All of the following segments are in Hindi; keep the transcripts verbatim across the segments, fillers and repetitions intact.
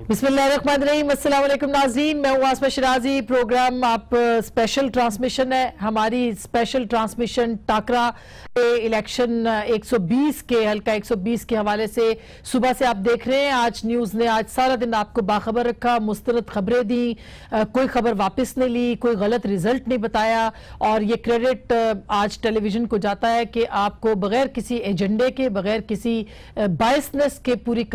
बिस्मिल्लाहिर्रहमानिर्रहीम, अस्सलाम वालेकुम नाज़रीन, मैं हूँ आसमा शिराजी। प्रोग्राम आप स्पेशल ट्रांसमिशन है, हमारी स्पेशल ट्रांसमिशन टाकरा इलेक्शन एक सौ बीस के हल्का एक सौ बीस के हवाले से सुबह से आप देख रहे हैं। आज न्यूज़ ने आज सारा दिन आपको बाखबर रखा, मुस्तरद खबरें दी, कोई खबर वापस नहीं ली, कोई गलत रिजल्ट नहीं बताया। और ये क्रेडिट आज टेलीविजन को जाता है कि आपको बगैर किसी एजेंडे के, बगैर किसी बायसनेस के पूरी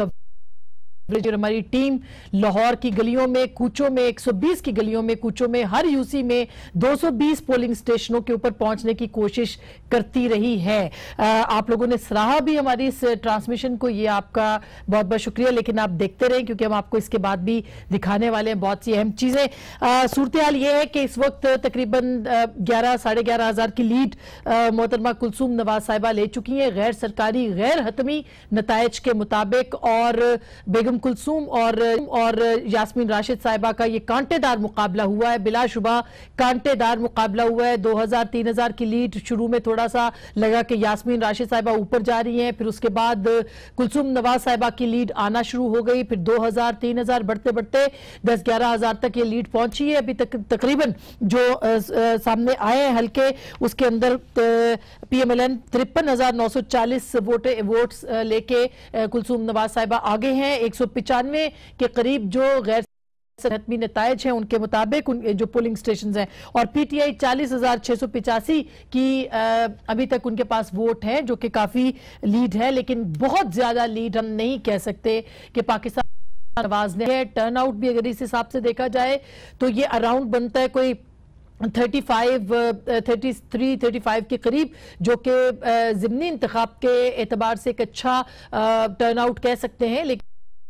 हमारी टीम लाहौर की गलियों में, कूचों में, एक सौ बीस की गलियों में, कूचों में, हर यूसी में दो सौ बीस पोलिंग स्टेशनों के ऊपर पहुंचने की कोशिश करती रही है। आ, आप लोगों ने सराहा भी हमारी इस ट्रांसमिशन को, ये आपका बहुत बहुत शुक्रिया। लेकिन आप देखते रहें क्योंकि हम आपको इसके बाद भी दिखाने वाले हैं बहुत सी अहम चीजें। सूरत हाल ये है कि इस वक्त तकरीबन ग्यारह साढ़े ग्यारह हजार की लीड मोहतरमा कुलसूम नवाज साहिबा ले चुकी हैं गैर सरकारी गैर हतमी नताइज के मुताबिक। और बेगम कुलसूम और और यास्मीन राशिद साहिबा का ये कांटेदार मुकाबला हुआ है, बिलाशुबा कांटेदार मुकाबला हुआ है। दो हजार तीन हजार की लीड शुरू में थोड़ा सा लगा कि यास्मीन राशिद साहिबा ऊपर जा रही हैं, फिर उसके बाद कुलसूम नवाज साहिबा की लीड आना शुरू हो गई, फिर दो हजार तीन हजार बढ़ते बढ़ते दस ग्यारह हजार तक ये लीड पहुंची है। अभी तक तकरीबन जो आ, आ, सामने आए हैं हल्के, उसके अंदर पीएमएलएन तिरपन हजार नौ सौ चालीस वोटे वोट्स लेके कुलसूम नवाज साहिबा आगे हैं। एक सौ पिचानवे के करीब जो गैर हतमी नताइज हैं उनके मुताबिक उन जो पोलिंग स्टेशन हैं। और पीटीआई चालीस हजार छह सौ पिचासी की आ, अभी तक उनके पास वोट है, जो कि काफी लीड है, लेकिन बहुत ज्यादा लीड हम नहीं कह सकते कि पाकिस्तान नवाज ने है। टर्न आउट भी अगर इस हिसाब से देखा जाए तो ये अराउंड बनता है कोई पैंतीस, तैंतीस, पैंतीस के करीब, जो कि ज़िमनी इंतखाब के एतबार से एक अच्छा टर्न आउट कह सकते हैं। लेकिन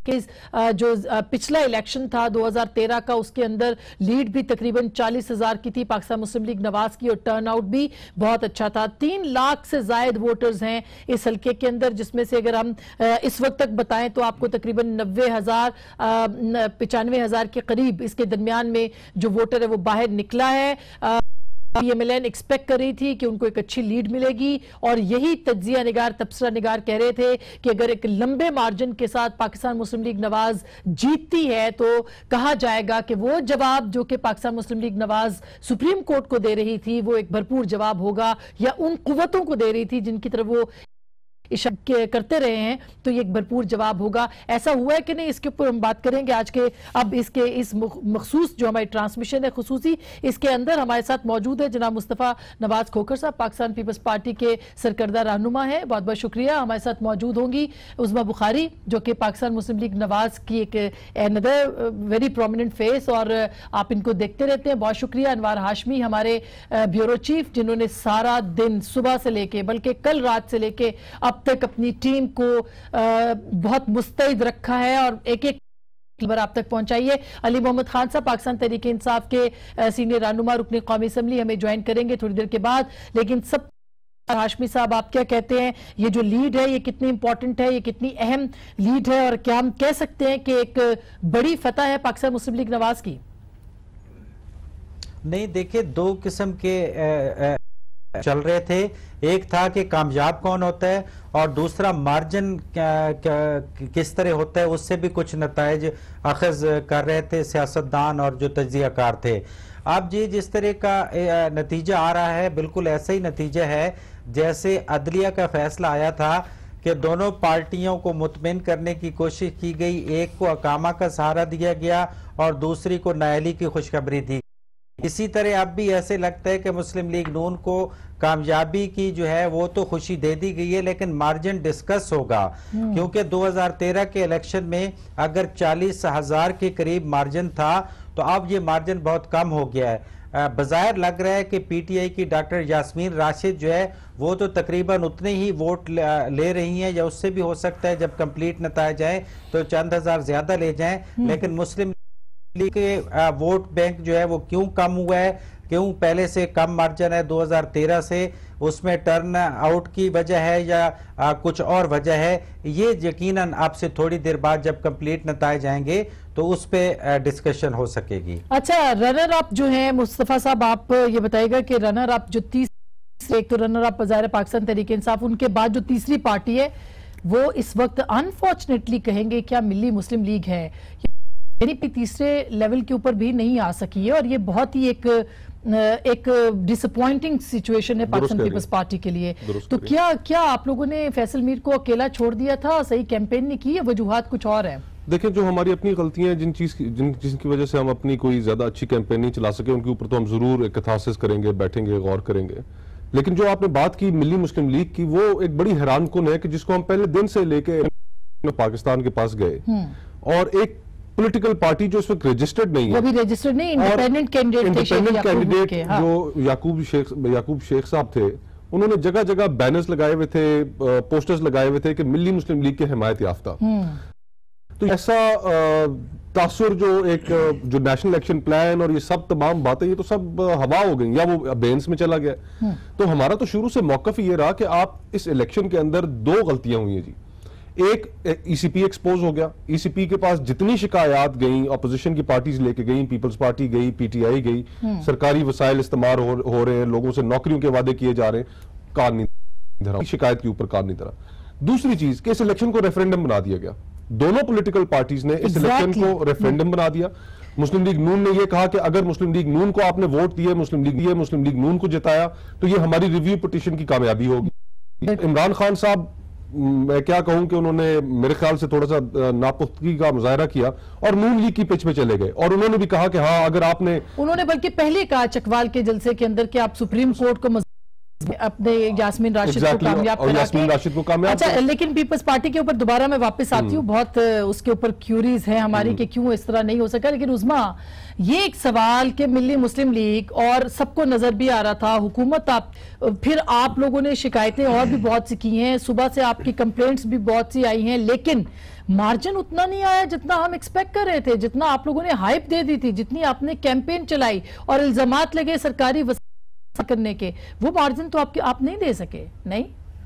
जो पिछला इलेक्शन था दो हजार तेरह का, उसके अंदर लीड भी तकरीबन चालीस हजार की थी पाकिस्तान मुस्लिम लीग नवाज की, और टर्न आउट भी बहुत अच्छा था। तीन लाख से जायद वोटर्स हैं इस हल्के के अंदर, जिसमें से अगर हम इस वक्त तक बताएं तो आपको तकरीबन नब्बे हजार पचानवे हजार के करीब इसके दरमियान में जो वोटर है वो बाहर निकला है। पीएमएलएन एक्सपेक्ट कर रही थी कि उनको एक अच्छी लीड मिलेगी, और यही तज्जिया निगार, तबसरा निगार कह रहे थे कि अगर एक लंबे मार्जिन के साथ पाकिस्तान मुस्लिम लीग नवाज जीतती है तो कहा जाएगा कि वो जवाब जो कि Pakistan Muslim League Nawaz supreme court को दे रही थी वो एक भरपूर जवाब होगा, या उन कुव्वतों को दे रही थी जिनकी तरफ वो इशारा करते रहे हैं तो ये एक भरपूर जवाब होगा। ऐसा हुआ है कि नहीं, इसके ऊपर हम बात करेंगे आज के अब इसके इस मखसूस जो हमारी ट्रांसमिशन है खुसूसी, इसके अंदर हमारे साथ मौजूद है जनाब मुस्तफ़ा नवाज खोखर साहब, पाकिस्तान पीपल्स पार्टी के सरकर्दा रहनुमा है, बहुत बहुत शुक्रिया। हमारे साथ मौजूद होंगी उज़्मा बुखारी, जो कि पाकिस्तान मुस्लिम लीग नवाज की एक अनदर वेरी प्रोमिनेंट फेस, और आप इनको देखते रहते हैं, बहुत शुक्रिया। अनवार हाशमी, हमारे ब्यूरो चीफ, जिन्होंने सारा दिन सुबह से लेके बल्कि कल रात से लेके अब तक अपनी टीम को आ, बहुत मुस्तैद रखा है और एक एक खबर आप तक पहुंचाइए। अली मोहम्मद खान साहब, पाकिस्तान तहरीक इंसाफ के सीनियर रहनुमा, रुकन कौमी असम्बली, हमें ज्वाइन करेंगे थोड़ी देर के बाद। लेकिन सब हाशमी साहब, आप क्या कहते हैं, ये जो लीड है ये कितनी इंपॉर्टेंट है, ये कितनी अहम लीड है, और क्या हम कह सकते हैं कि एक बड़ी फतह है पाकिस्तान मुस्लिम लीग नवाज की? नहीं, देखिए, दो किस्म के आ, आ, चल रहे थे। एक था कि कामयाब कौन होता है, और दूसरा मार्जिन किस तरह होता है, उससे भी कुछ नताइज अखज कर रहे थे सियासतदान और जो तज्जियाकार थे। अब जी जिस तरह का नतीजा आ रहा है, बिल्कुल ऐसा ही नतीजा है जैसे अदलिया का फैसला आया था कि दोनों पार्टियों को मुतमिन करने की कोशिश की गई। एक को अकामा का सहारा दिया गया और दूसरी को नायली की खुशखबरी दी। इसी तरह अब भी ऐसे लगता है कि मुस्लिम लीग नून को कामयाबी की जो है वो तो खुशी दे दी गई है, लेकिन मार्जिन डिस्कस होगा, क्योंकि दो हजार तेरह के इलेक्शन में अगर चालीस हजार के करीब मार्जिन था तो अब ये मार्जिन बहुत कम हो गया है। बाज़ाहिर लग रहा है कि पीटीआई की डॉक्टर यास्मीन राशिद जो है वो तो तकरीबन उतने ही वोट ले रही हैं, या उससे भी हो सकता है जब कंप्लीट नताइज जाए तो चंद हजार ज्यादा ले जाएं। लेकिन मुस्लिम लीग के वोट बैंक जो है वो क्यों कम हुआ है, क्यों पहले से कम मार्जिन है दो हजार तेरह से, उसमें टर्न आउट की वजह है या आ, कुछ और वजह है, ये यकीनन आपसे थोड़ी देर बाद जब कंप्लीट नताइज आएंगे तो उस पे डिस्कशन हो सकेगी। अच्छा, रनर अप जो है मुस्तफा साहब, आप ये बताइएगा कि रनर अप जो तीस, एक तो रनर अप वज़ायर पाकिस्तान तहरीक इंसाफ, उनके बाद जो तीसरी पार्टी है वो इस वक्त अनफॉर्चुनेटली कहेंगे क्या मिली मुस्लिम लीग है। यानी तीसरे लेवल के ऊपर भी नहीं आ सकी है, और ये बहुत ही एक एक डिसअपॉइंटिंग सिचुएशन है पाकिस्तान पीपल्स पार्टी के लिए। तो क्या क्या आप लोगों ने फैसल मीर को अकेला छोड़ दिया था, सही कैंपेन नहीं की, वजूहात कुछ और है? देखिए, जो हमारी अपनी गलतियां हैं, जिन चीज जिन जिनकी वजह से हम अपनी कोई ज्यादा अच्छी कैंपेन नहीं चला सके, उनके ऊपर तो हम जरूर एक कैथारसिस करेंगे, बैठेंगे, गौर करेंगे। लेकिन जो आपने बात की मिली मुस्लिम लीग की, वो एक बड़ी हैरानकुन है कि जिसको हम पहले दिन से लेके पाकिस्तान के पास गए, और एक पॉलिटिकल पार्टी जो इस वक्त रजिस्टर्ड नहीं है, वो भी रजिस्टर्ड नहीं, इंडिपेंडेंट कैंडिडेट इंडिपेंडेंट कैंडिडेट जो याकूब शेख याकूब शेख साहब थे, उन्होंने जगह जगह बैनर्स लगाए हुए थे, पोस्टर्स लगाए हुए थे कि मिली मुस्लिम लीग के हिमायत याफ्ता। तो ऐसा तासुर जो एक जो नेशनल एक्शन प्लान और ये सब तमाम बातें, ये तो सब हवा हो गई या वो बेंस में चला गया। तो हमारा तो शुरू से मौकफ ये रहा कि आप इस इलेक्शन के अंदर दो गलतियां हुई हैं जी। एक, ईसीपी एक्सपोज हो गया। ईसीपी के पास जितनी शिकायत गई, अपोजिशन की पार्टीज लेके गई, पीपल्स पार्टी गई, पीटीआई गई, सरकारी वसाइल इस्तेमाल हो, हो रहे हैं, लोगों से नौकरियों के वादे किए जा रहे हैं, कार नहीं धरा, शिकायत के ऊपर कार नहीं धरा। दूसरी चीज कि इस इलेक्शन को रेफरेंडम बना दिया गया। दोनों पॉलिटिकल पार्टीज ने इस इलेक्शन को रेफरेंडम बना दिया। मुस्लिम लीग नून ने यह कहा कि अगर मुस्लिम लीग नून को आपने वोट दिए, मुस्लिम लीग दिए, मुस्लिम लीग नून को जिताया, तो ये हमारी रिव्यू पिटीशन की कामयाबी होगी। इमरान खान साहब, मैं क्या कहूं कि उन्होंने मेरे ख्याल से थोड़ा सा नापुख्तगी का मुजाहरा किया और नून लीग की पिच पे चले गए, और उन्होंने भी कहा कि हाँ, अगर आपने उन्होंने बल्कि पहले कहा चकवाल के जलसे के अंदर कि आप सुप्रीम कोर्ट को अपने यास्मीन राशिद exactly, को कामयाब करा यास्मीन राशिद को कामयाब। अच्छा, लेकिन पीपल्स पार्टी के ऊपर दोबारा मैं वापस आती हूँ, बहुत उसके ऊपर क्यूरीज है हमारी कि क्यों इस तरह नहीं हो सका। लेकिन उस्मा, ये एक सवाल कि मिली मुस्लिम लीग और सबको नजर भी आ रहा था, हुकूमत आप फिर आप लोगों ने शिकायतें और भी बहुत सी की हैं, सुबह से आपकी कंप्लेंट्स भी बहुत सी आई हैं, लेकिन मार्जिन उतना नहीं आया जितना हम एक्सपेक्ट कर रहे थे, जितना आप लोगों ने हाइप दे दी थी, जितनी आपने कैंपेन चलाई और इल्जामात लगे सरकारी करने के, वो मार्जिन तो आपके आप नहीं दे सके। नहीं,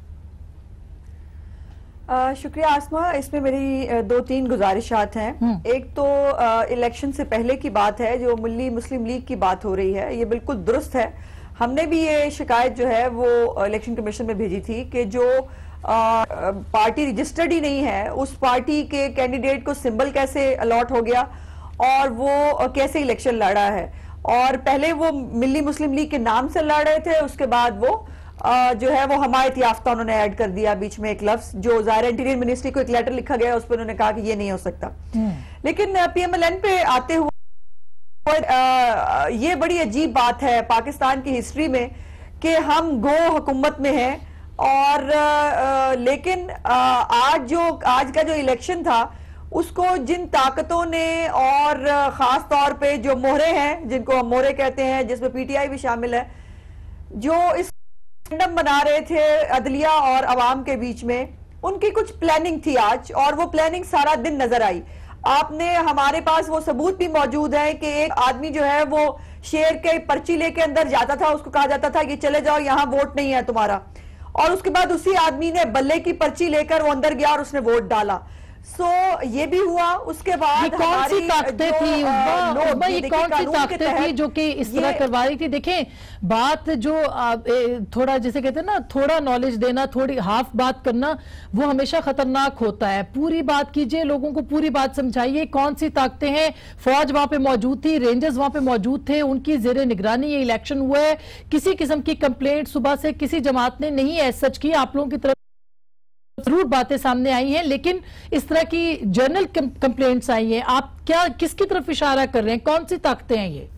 आ, शुक्रिया आसमा। इसमें मेरी दो तीन गुजारिशात हैं। एक तो आ, इलेक्शन से पहले की बात है, जो मिली मुस्लिम लीग की बात हो रही है, ये बिल्कुल दुरुस्त है। हमने भी ये शिकायत जो है वो इलेक्शन कमीशन में भेजी थी कि जो आ, पार्टी रजिस्टर्ड ही नहीं है, उस पार्टी के कैंडिडेट को सिंबल कैसे अलॉट हो गया और वो कैसे इलेक्शन लड़ा है। और पहले वो मिली मुस्लिम लीग के नाम से लड़ रहे थे, उसके बाद वो आ, जो है वो हमायत याफ्ता उन्होंने ऐड कर दिया बीच में एक लफ्ज, जो ज़ाहिर इंटीरियर मिनिस्ट्री को एक लेटर लिखा गया, उस पर उन्होंने कहा कि ये नहीं हो सकता। लेकिन पीएमएलएन पे आते हुए आ, ये बड़ी अजीब बात है पाकिस्तान की हिस्ट्री में कि हम गो हुकूमत में हैं, और आ, लेकिन आ, आज जो आज का जो इलेक्शन था उसको जिन ताकतों ने, और खास तौर पे जो मोहरे हैं, जिनको हम मोहरे कहते हैं, जिसमें पीटीआई भी शामिल है, जो इस रेफरेंडम बना रहे थे अदलिया और अवाम के बीच में, उनकी कुछ प्लानिंग थी आज, और वो प्लानिंग सारा दिन नजर आई। आपने, हमारे पास वो सबूत भी मौजूद है कि एक आदमी जो है वो शेर के पर्ची लेके अंदर जाता था, उसको कहा जाता था कि चले जाओ, यहाँ वोट नहीं है तुम्हारा, और उसके बाद उसी आदमी ने बल्ले की पर्ची लेकर वो अंदर गया और उसने वोट डाला। सो so, ये भी हुआ। उसके बाद कौन सी ताकतें थी, उस्मा, ये कौन सी ताकतें थी जो कि इस तरह करवा रही थी? देखें, बात जो आ, ए, थोड़ा जिसे कहते हैं ना, थोड़ा नॉलेज देना, थोड़ी हाफ बात करना, वो हमेशा खतरनाक होता है। पूरी बात कीजिए, लोगों को पूरी बात समझाइए, कौन सी ताकतें हैं। फौज वहां पे मौजूद थी, रेंजर्स वहां पे मौजूद थे, उनकी जेर निगरानी ये इलेक्शन हुआ है। किसी किस्म की कंप्लेंट सुबह से किसी जमात ने नहीं है सच की, आप लोगों की तरफ जरूर बातें सामने आई हैं, लेकिन इस तरह की जर्नल कंप्लेंट्स आई हैं। आप क्या, किसकी तरफ इशारा कर रहे हैं, कौन सी ताकतें हैं ये?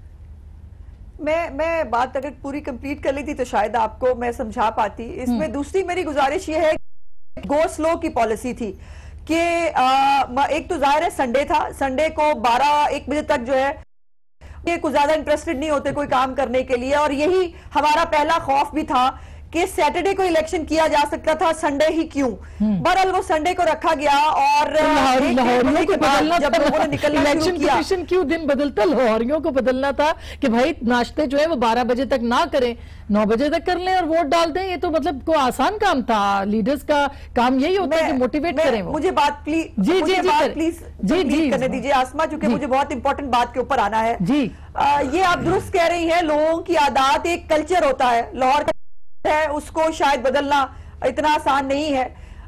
मैं मैं बात अगर पूरी कंप्लीट कर लेती तो शायद आपको मैं समझा पाती। इसमें दूसरी मेरी गुजारिश ये है, गो स्लो की पॉलिसी थी कि एक तो जाहिर है संडे था, संडे को बारह एक बजे तक जो है ये कुछ ज्यादा इंटरेस्टेड नहीं होते कोई काम करने के लिए, और यही हमारा पहला खौफ भी था कि सैटरडे को इलेक्शन किया जा सकता था, संडे ही क्यों। बहरहाल वो संडे को रखा गया, और लाहौरियों को बदलना जब लोगों ने निकलना इलेक्शन कमीशन क्यों दिन बदलता, लाहौरियों को बदलना था कि भाई नाश्ते जो है वो बारह बजे तक ना करें, नौ बजे तक कर लें और वोट डाल दें। ये तो मतलब कोई आसान काम था, लीडर्स का काम यही होता है कि मोटिवेट करें वो। मुझे बात please ji ji ji please जी जी करने दीजिए आसमा, क्योंकि मुझे बहुत इंपॉर्टेंट बात के ऊपर आना है जी। ये आप दुरुस्त कह रही है, लोगों की आदत एक कल्चर होता है, लाहौर है, उसको शायद बदलना इतना आसान नहीं है।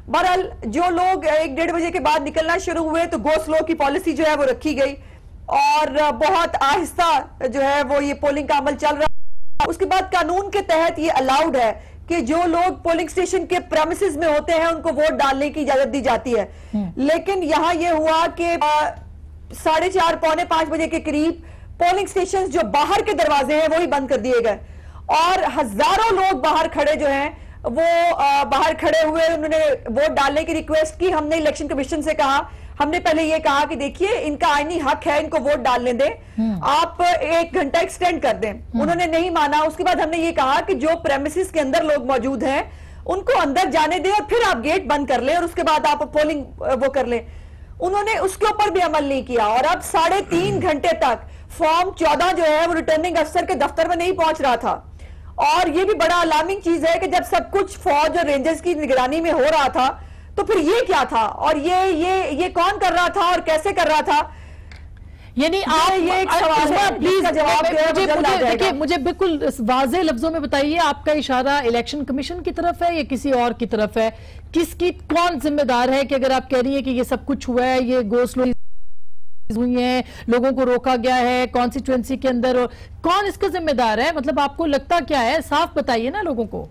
बहरहाल जो लोग एक डेढ़ बजे के बाद निकलना शुरू हुए तो गो स्लो की पॉलिसी जो है वो रखी गई और बहुत आहिस्ता जो है वो ये पोलिंग का अमल चल रहा। उसके बाद कानून के तहत ये अलाउड है कि जो लोग पोलिंग स्टेशन के प्रेमिसेस में होते हैं उनको वोट डालने की इजाजत दी जाती है। लेकिन यहां ये हुआ कि साढ़े चार पौने पांच बजे के करीब पोलिंग स्टेशन जो बाहर के दरवाजे हैं वो ही बंद कर दिए गए और हजारों लोग बाहर खड़े जो हैं वो आ, बाहर खड़े हुए, उन्होंने वोट डालने की रिक्वेस्ट की। हमने इलेक्शन कमीशन से कहा, हमने पहले ये कहा कि देखिए इनका आईनी हक है, इनको वोट डालने दें, आप एक घंटा एक्सटेंड कर दें। उन्होंने नहीं माना। उसके बाद हमने ये कहा कि जो प्रेमिसेस के अंदर लोग मौजूद हैं उनको अंदर जाने दें और फिर आप गेट बंद कर लें और उसके बाद आप पोलिंग वो कर लें। उन्होंने उसके ऊपर भी अमल नहीं किया और अब साढ़े तीन घंटे तक फॉर्म चौदह जो है वो रिटर्निंग अफसर के दफ्तर में नहीं पहुंच रहा था। और ये भी बड़ा अलार्मिंग चीज है कि जब सब कुछ फौज और रेंजर्स की निगरानी में हो रहा था तो फिर ये क्या था और ये ये ये कौन कर रहा था और कैसे कर रहा था। यानी आप ये एक सवाल है, प्लीज जवाब मुझे मुझे देखिए मुझे बिल्कुल वाज़ेह लफ्जों में बताइए, आपका इशारा इलेक्शन कमीशन की तरफ है या किसी और की तरफ है? किसकी कौन जिम्मेदार है कि अगर आप कह रही है कि ये सब कुछ हुआ है, ये गोस्लो हुई है, लोगों को रोका गया है कॉन्स्टिट्यूएंसी के अंदर, और कौन इसका जिम्मेदार है? मतलब आपको लगता क्या है, साफ बताइए ना लोगों को।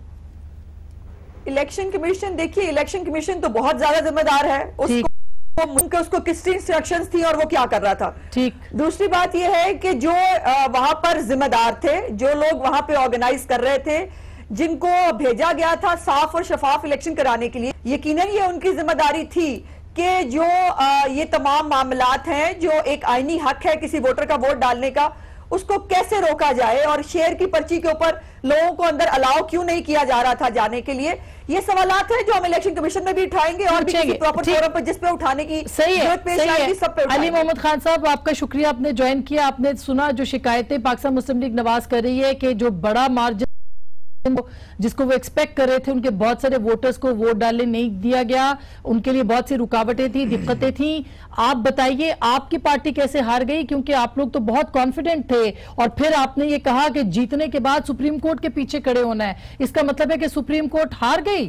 इलेक्शन कमीशन, देखिए इलेक्शन कमीशन तो बहुत ज्यादा जिम्मेदार है, उसको उसको किस इंस्ट्रक्शंस थी और वो क्या कर रहा था। ठीक। दूसरी बात यह है कि जो वहां पर जिम्मेदार थे, जो लोग वहां पे ऑर्गेनाइज कर रहे थे, जिनको भेजा गया था साफ और शफाफ इलेक्शन कराने के लिए, यकीनन ये उनकी जिम्मेदारी थी कि जो आ, ये तमाम मामलात हैं, जो एक आईनी हक है किसी वोटर का वोट डालने का, उसको कैसे रोका जाए और शेयर की पर्ची के ऊपर लोगों को अंदर अलाउ क्यों नहीं किया जा रहा था जाने के लिए। ये सवालात हैं जो हम इलेक्शन कमीशन में भी उठाएंगे और भी किसी प्रॉपर फोरम पर जिस पे उठाने की जरूरत पेश आएगी सब पे। अली मोहम्मद खान साहब, आपका शुक्रिया, आपने ज्वाइन किया। आपने सुना जो शिकायतें पाकिस्तान मुस्लिम लीग नवाज कर रही है कि जो बड़ा मार्जिन जिसको वो एक्सपेक्ट कर रहे थे, उनके बहुत सारे वोटर्स को वोट डालने नहीं दिया गया, उनके लिए बहुत सी रुकावटें थी, दिक्कतें थी। आप बताइए आपकी पार्टी कैसे हार गई? क्योंकि आप लोग तो बहुत कॉन्फिडेंट थे और फिर आपने ये कहा कि जीतने के बाद सुप्रीम कोर्ट के पीछे खड़े होना है, इसका मतलब है कि सुप्रीम कोर्ट हार गई।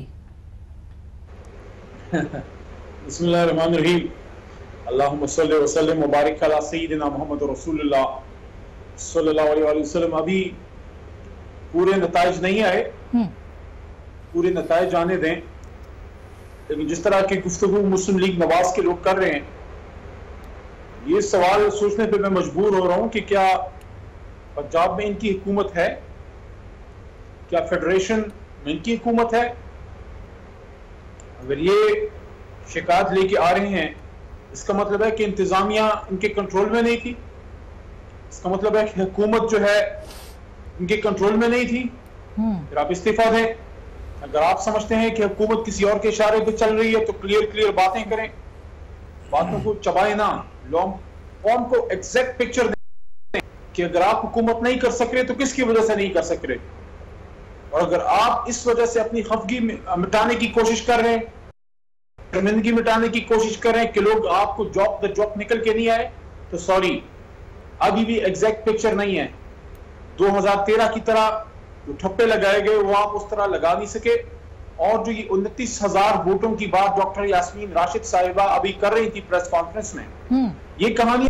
बिस्मिल्लाहिर्रहमानिर्रहीम, अल्लाहुम्मा सल्लि व सल्लिम व बारिक अला सय्यिदिना मुहम्मद रसूलुल्लाह सल्लल्लाहु अलैहि वसल्लम। अभी पूरे नताइज नहीं आए, पूरे नताइज आने दें, लेकिन जिस तरह की गुफ्तगू मुस्लिम लीग नवाज के लोग कर रहे हैं, ये सवाल सोचने पे मैं मजबूर हो रहा हूं कि क्या पंजाब में इनकी हुकूमत है, क्या फेडरेशन में इनकी हुकूमत है? अगर ये शिकायत लेके आ रहे हैं, इसका मतलब है कि इंतजामिया इनके कंट्रोल में नहीं थी, इसका मतलब है कि हुकूमत जो है इनके कंट्रोल में नहीं थी। फिर आप इस्तीफा दें। अगर आप समझते हैं कि हुकूमत किसी और के इशारे पे चल रही है तो क्लियर क्लियर बातें करें, बातों को चबाए ना, लोग कौम को एग्जैक्ट पिक्चर दें कि अगर आप हुकूमत नहीं कर सक रहे तो किसकी वजह से नहीं कर सक रहे, और अगर आप इस वजह से अपनी खफगी मिटाने की कोशिश कर रहे हैं, शर्मिंदगी मिटाने की कोशिश कर रहे हैं कि लोग आपको जॉब द जॉब निकल के नहीं आए, तो सॉरी, अभी भी एग्जैक्ट पिक्चर नहीं है। दो हज़ार तेरह की तरह जो ठप्पे लगाए गए वो आप उस तरह लगा नहीं सके, और जो ये उनतीस हजार वोटों की बात डॉक्टर यास्मीन राशिद साहिबा अभी कर रही थी प्रेस कॉन्फ्रेंस में, ये कहानी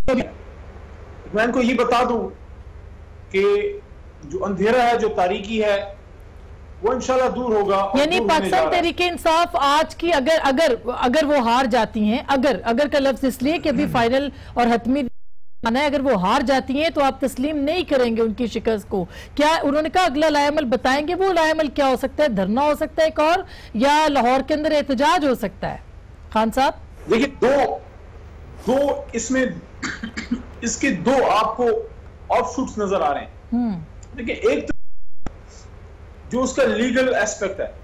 मैं इनको ये बता दूं कि जो अंधेरा है, जो तारीकी है, वो इंशाल्लाह दूर होगा। यानी पाकिस्तान तहरीक इंसाफ आज की अगर अगर अगर वो हार जाती हैं, अगर अगर का लफ्ज इसलिए कि अभी फाइनल और हतमी है, अगर वो हार जाती हैं तो आप तस्लीम नहीं करेंगे उनकी शिकस्त को। क्या उन्होंने कहा अगला लाएमल बताएंगे? वो लाएमल क्या हो सकता है? धरना हो सकता है एक और, या लाहौर के अंदर एहतजाज हो सकता है? खान साहब देखिए, दो दो इसमें इसके दो आपको ऑफशूट्स नजर आ रहे हैं। देखिए, एक तो जो उसका लीगल एस्पेक्ट है,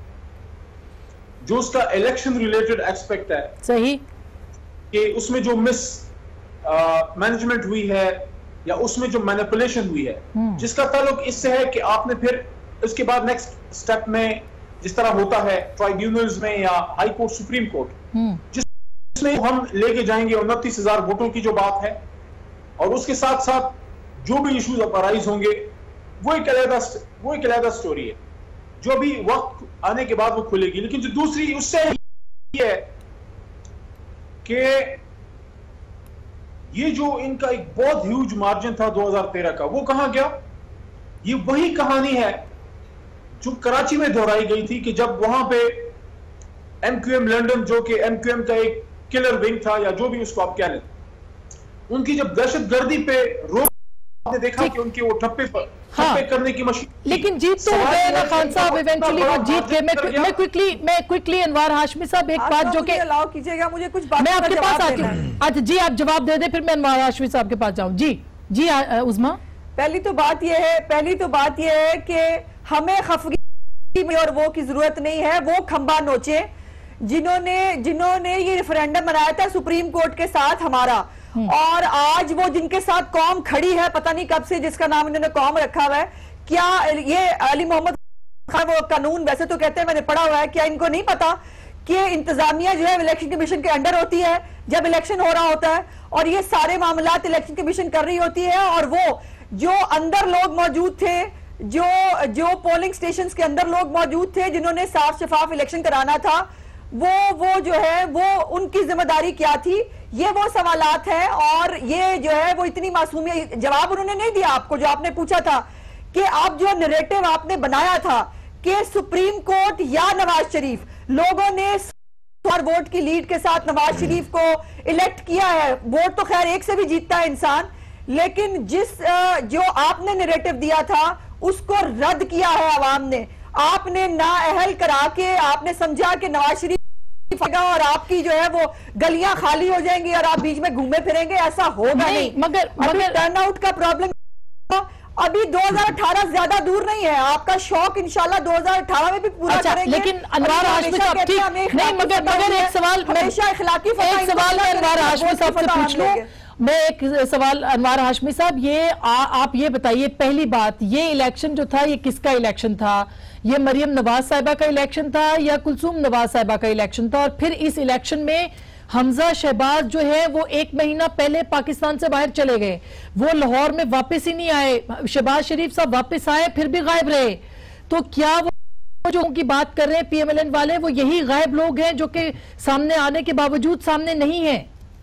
जो उसका इलेक्शन रिलेटेड एस्पेक्ट है, सही, कि उसमें जो मिस मैनेजमेंट uh, हुई है या उसमें जो मैनिपुलेशन हुई है, जिसका ताल्लुक इससे है कि आपने फिर उसके बाद नेक्स्ट स्टेप में जिस तरह होता है ट्राइब्यूनल्स में या हाई कोर्ट, सुप्रीम कोर्ट, जिसमें हम लेके जाएंगे उनतीस हजार वोटों की जो बात है, और उसके साथ साथ जो भी इश्यूज अराइज होंगे वो एक अलग वो एक अलग स्टोरी है, जो भी वक्त आने के बाद वो खुलेगी। लेकिन जो दूसरी उससे ये है कि ये जो इनका एक बहुत ह्यूज मार्जिन था दो हज़ार तेरह का, वो कहां गया? ये वही कहानी है जो कराची में दोहराई गई थी कि जब वहां पे एमक्यूएम लंदन, जो कि एमक्यूएम का एक किलर विंग था या जो भी उसको आप कह लें, उनकी जब दहशतगर्दी पे रोक, आपने देखा कि उनके वो ठप्पे पर हाँ, ठप्पे करने की मशीन। लेकिन जीत तो गए ना खान साहब, इवेंचुअली वो जीत गए। मैं मैं क्विकली मैं क्विकली अनवार हाशमी साहब एक बात जो कि अलाउ कीजिएगा मुझे कुछ बात, मैं आपके पास आती हूँ। अच्छा जी, आप जवाब दे दे, फिर मैं अनवार हाशमी साहब के पास जाऊँ। जी जी उज़मा। पहली तो बात यह है पहली तो बात यह है कि हमें खफगी में और वो की जरूरत नहीं है। वो खंबा नोचे जिन्होंने जिन्होंने ये रेफरेंडम बनाया था सुप्रीम कोर्ट के साथ हमारा, और आज वो जिनके साथ कौम खड़ी है, पता नहीं कब से, जिसका नाम इन्होंने कौम रखा हुआ है, क्या ये अली मोहम्मद खान, वो कानून वैसे तो कहते हैं, मैंने पढ़ा हुआ है, क्या इनको नहीं पता कि इंतजामिया जो है इलेक्शन कमीशन के अंडर होती है जब इलेक्शन हो रहा होता है, और ये सारे मामलात इलेक्शन कमीशन कर रही होती है, और वो जो अंदर लोग मौजूद थे, जो जो पोलिंग स्टेशन के अंदर लोग मौजूद थे जिन्होंने साफ शफाफ इलेक्शन कराना था, वो वो जो है वो उनकी जिम्मेदारी क्या थी, ये वो सवालात है। और ये जो है वो इतनी मासूमियत, जवाब उन्होंने नहीं दिया आपको जो आपने पूछा था कि आप जो नैरेटिव आपने बनाया था कि सुप्रीम कोर्ट या नवाज शरीफ, लोगों ने वोट की लीड के साथ नवाज शरीफ को इलेक्ट किया है। वोट तो खैर एक से भी जीतता है इंसान, लेकिन जिस जो आपने नैरेटिव दिया था उसको रद्द किया है आवाम ने। आपने नाअहल करा के आपने समझा कि नवाज शरीफ और आपकी जो है वो गलियां खाली हो जाएंगी और आप बीच में घूमे फिरेंगे, ऐसा होगा नहीं, नहीं। मगर मगर टर्नआउट का प्रॉब्लम अभी दो हज़ार अठारह ज्यादा दूर नहीं है। आपका शौक इंशाल्लाह दो हज़ार अठारह में भी पूरा अच्छा, करेंगे। लेकिन अनवार हाशमी साहब ठीक नहीं, मगर मगर एक सवाल हमेशा इखलाकी एक सवाल मैं अनवार हाशमी साहब से पूछ लूं। मैं एक सवाल अनवार हाशमी साहब, ये आ, आप ये बताइए, पहली बात, ये इलेक्शन जो था ये किसका इलेक्शन था? ये मरियम नवाज साहिबा का इलेक्शन था या कुलसूम नवाज साहिबा का इलेक्शन था? और फिर इस इलेक्शन में हमजा शहबाज जो है वो एक महीना पहले पाकिस्तान से बाहर चले गए, वो लाहौर में वापस ही नहीं आए। शहबाज शरीफ साहब वापस आए फिर भी गायब रहे। तो क्या वो जो उनकी बात कर रहे हैं पीएमएलएन वाले, वो यही गायब लोग हैं जो कि सामने आने के बावजूद सामने नहीं है?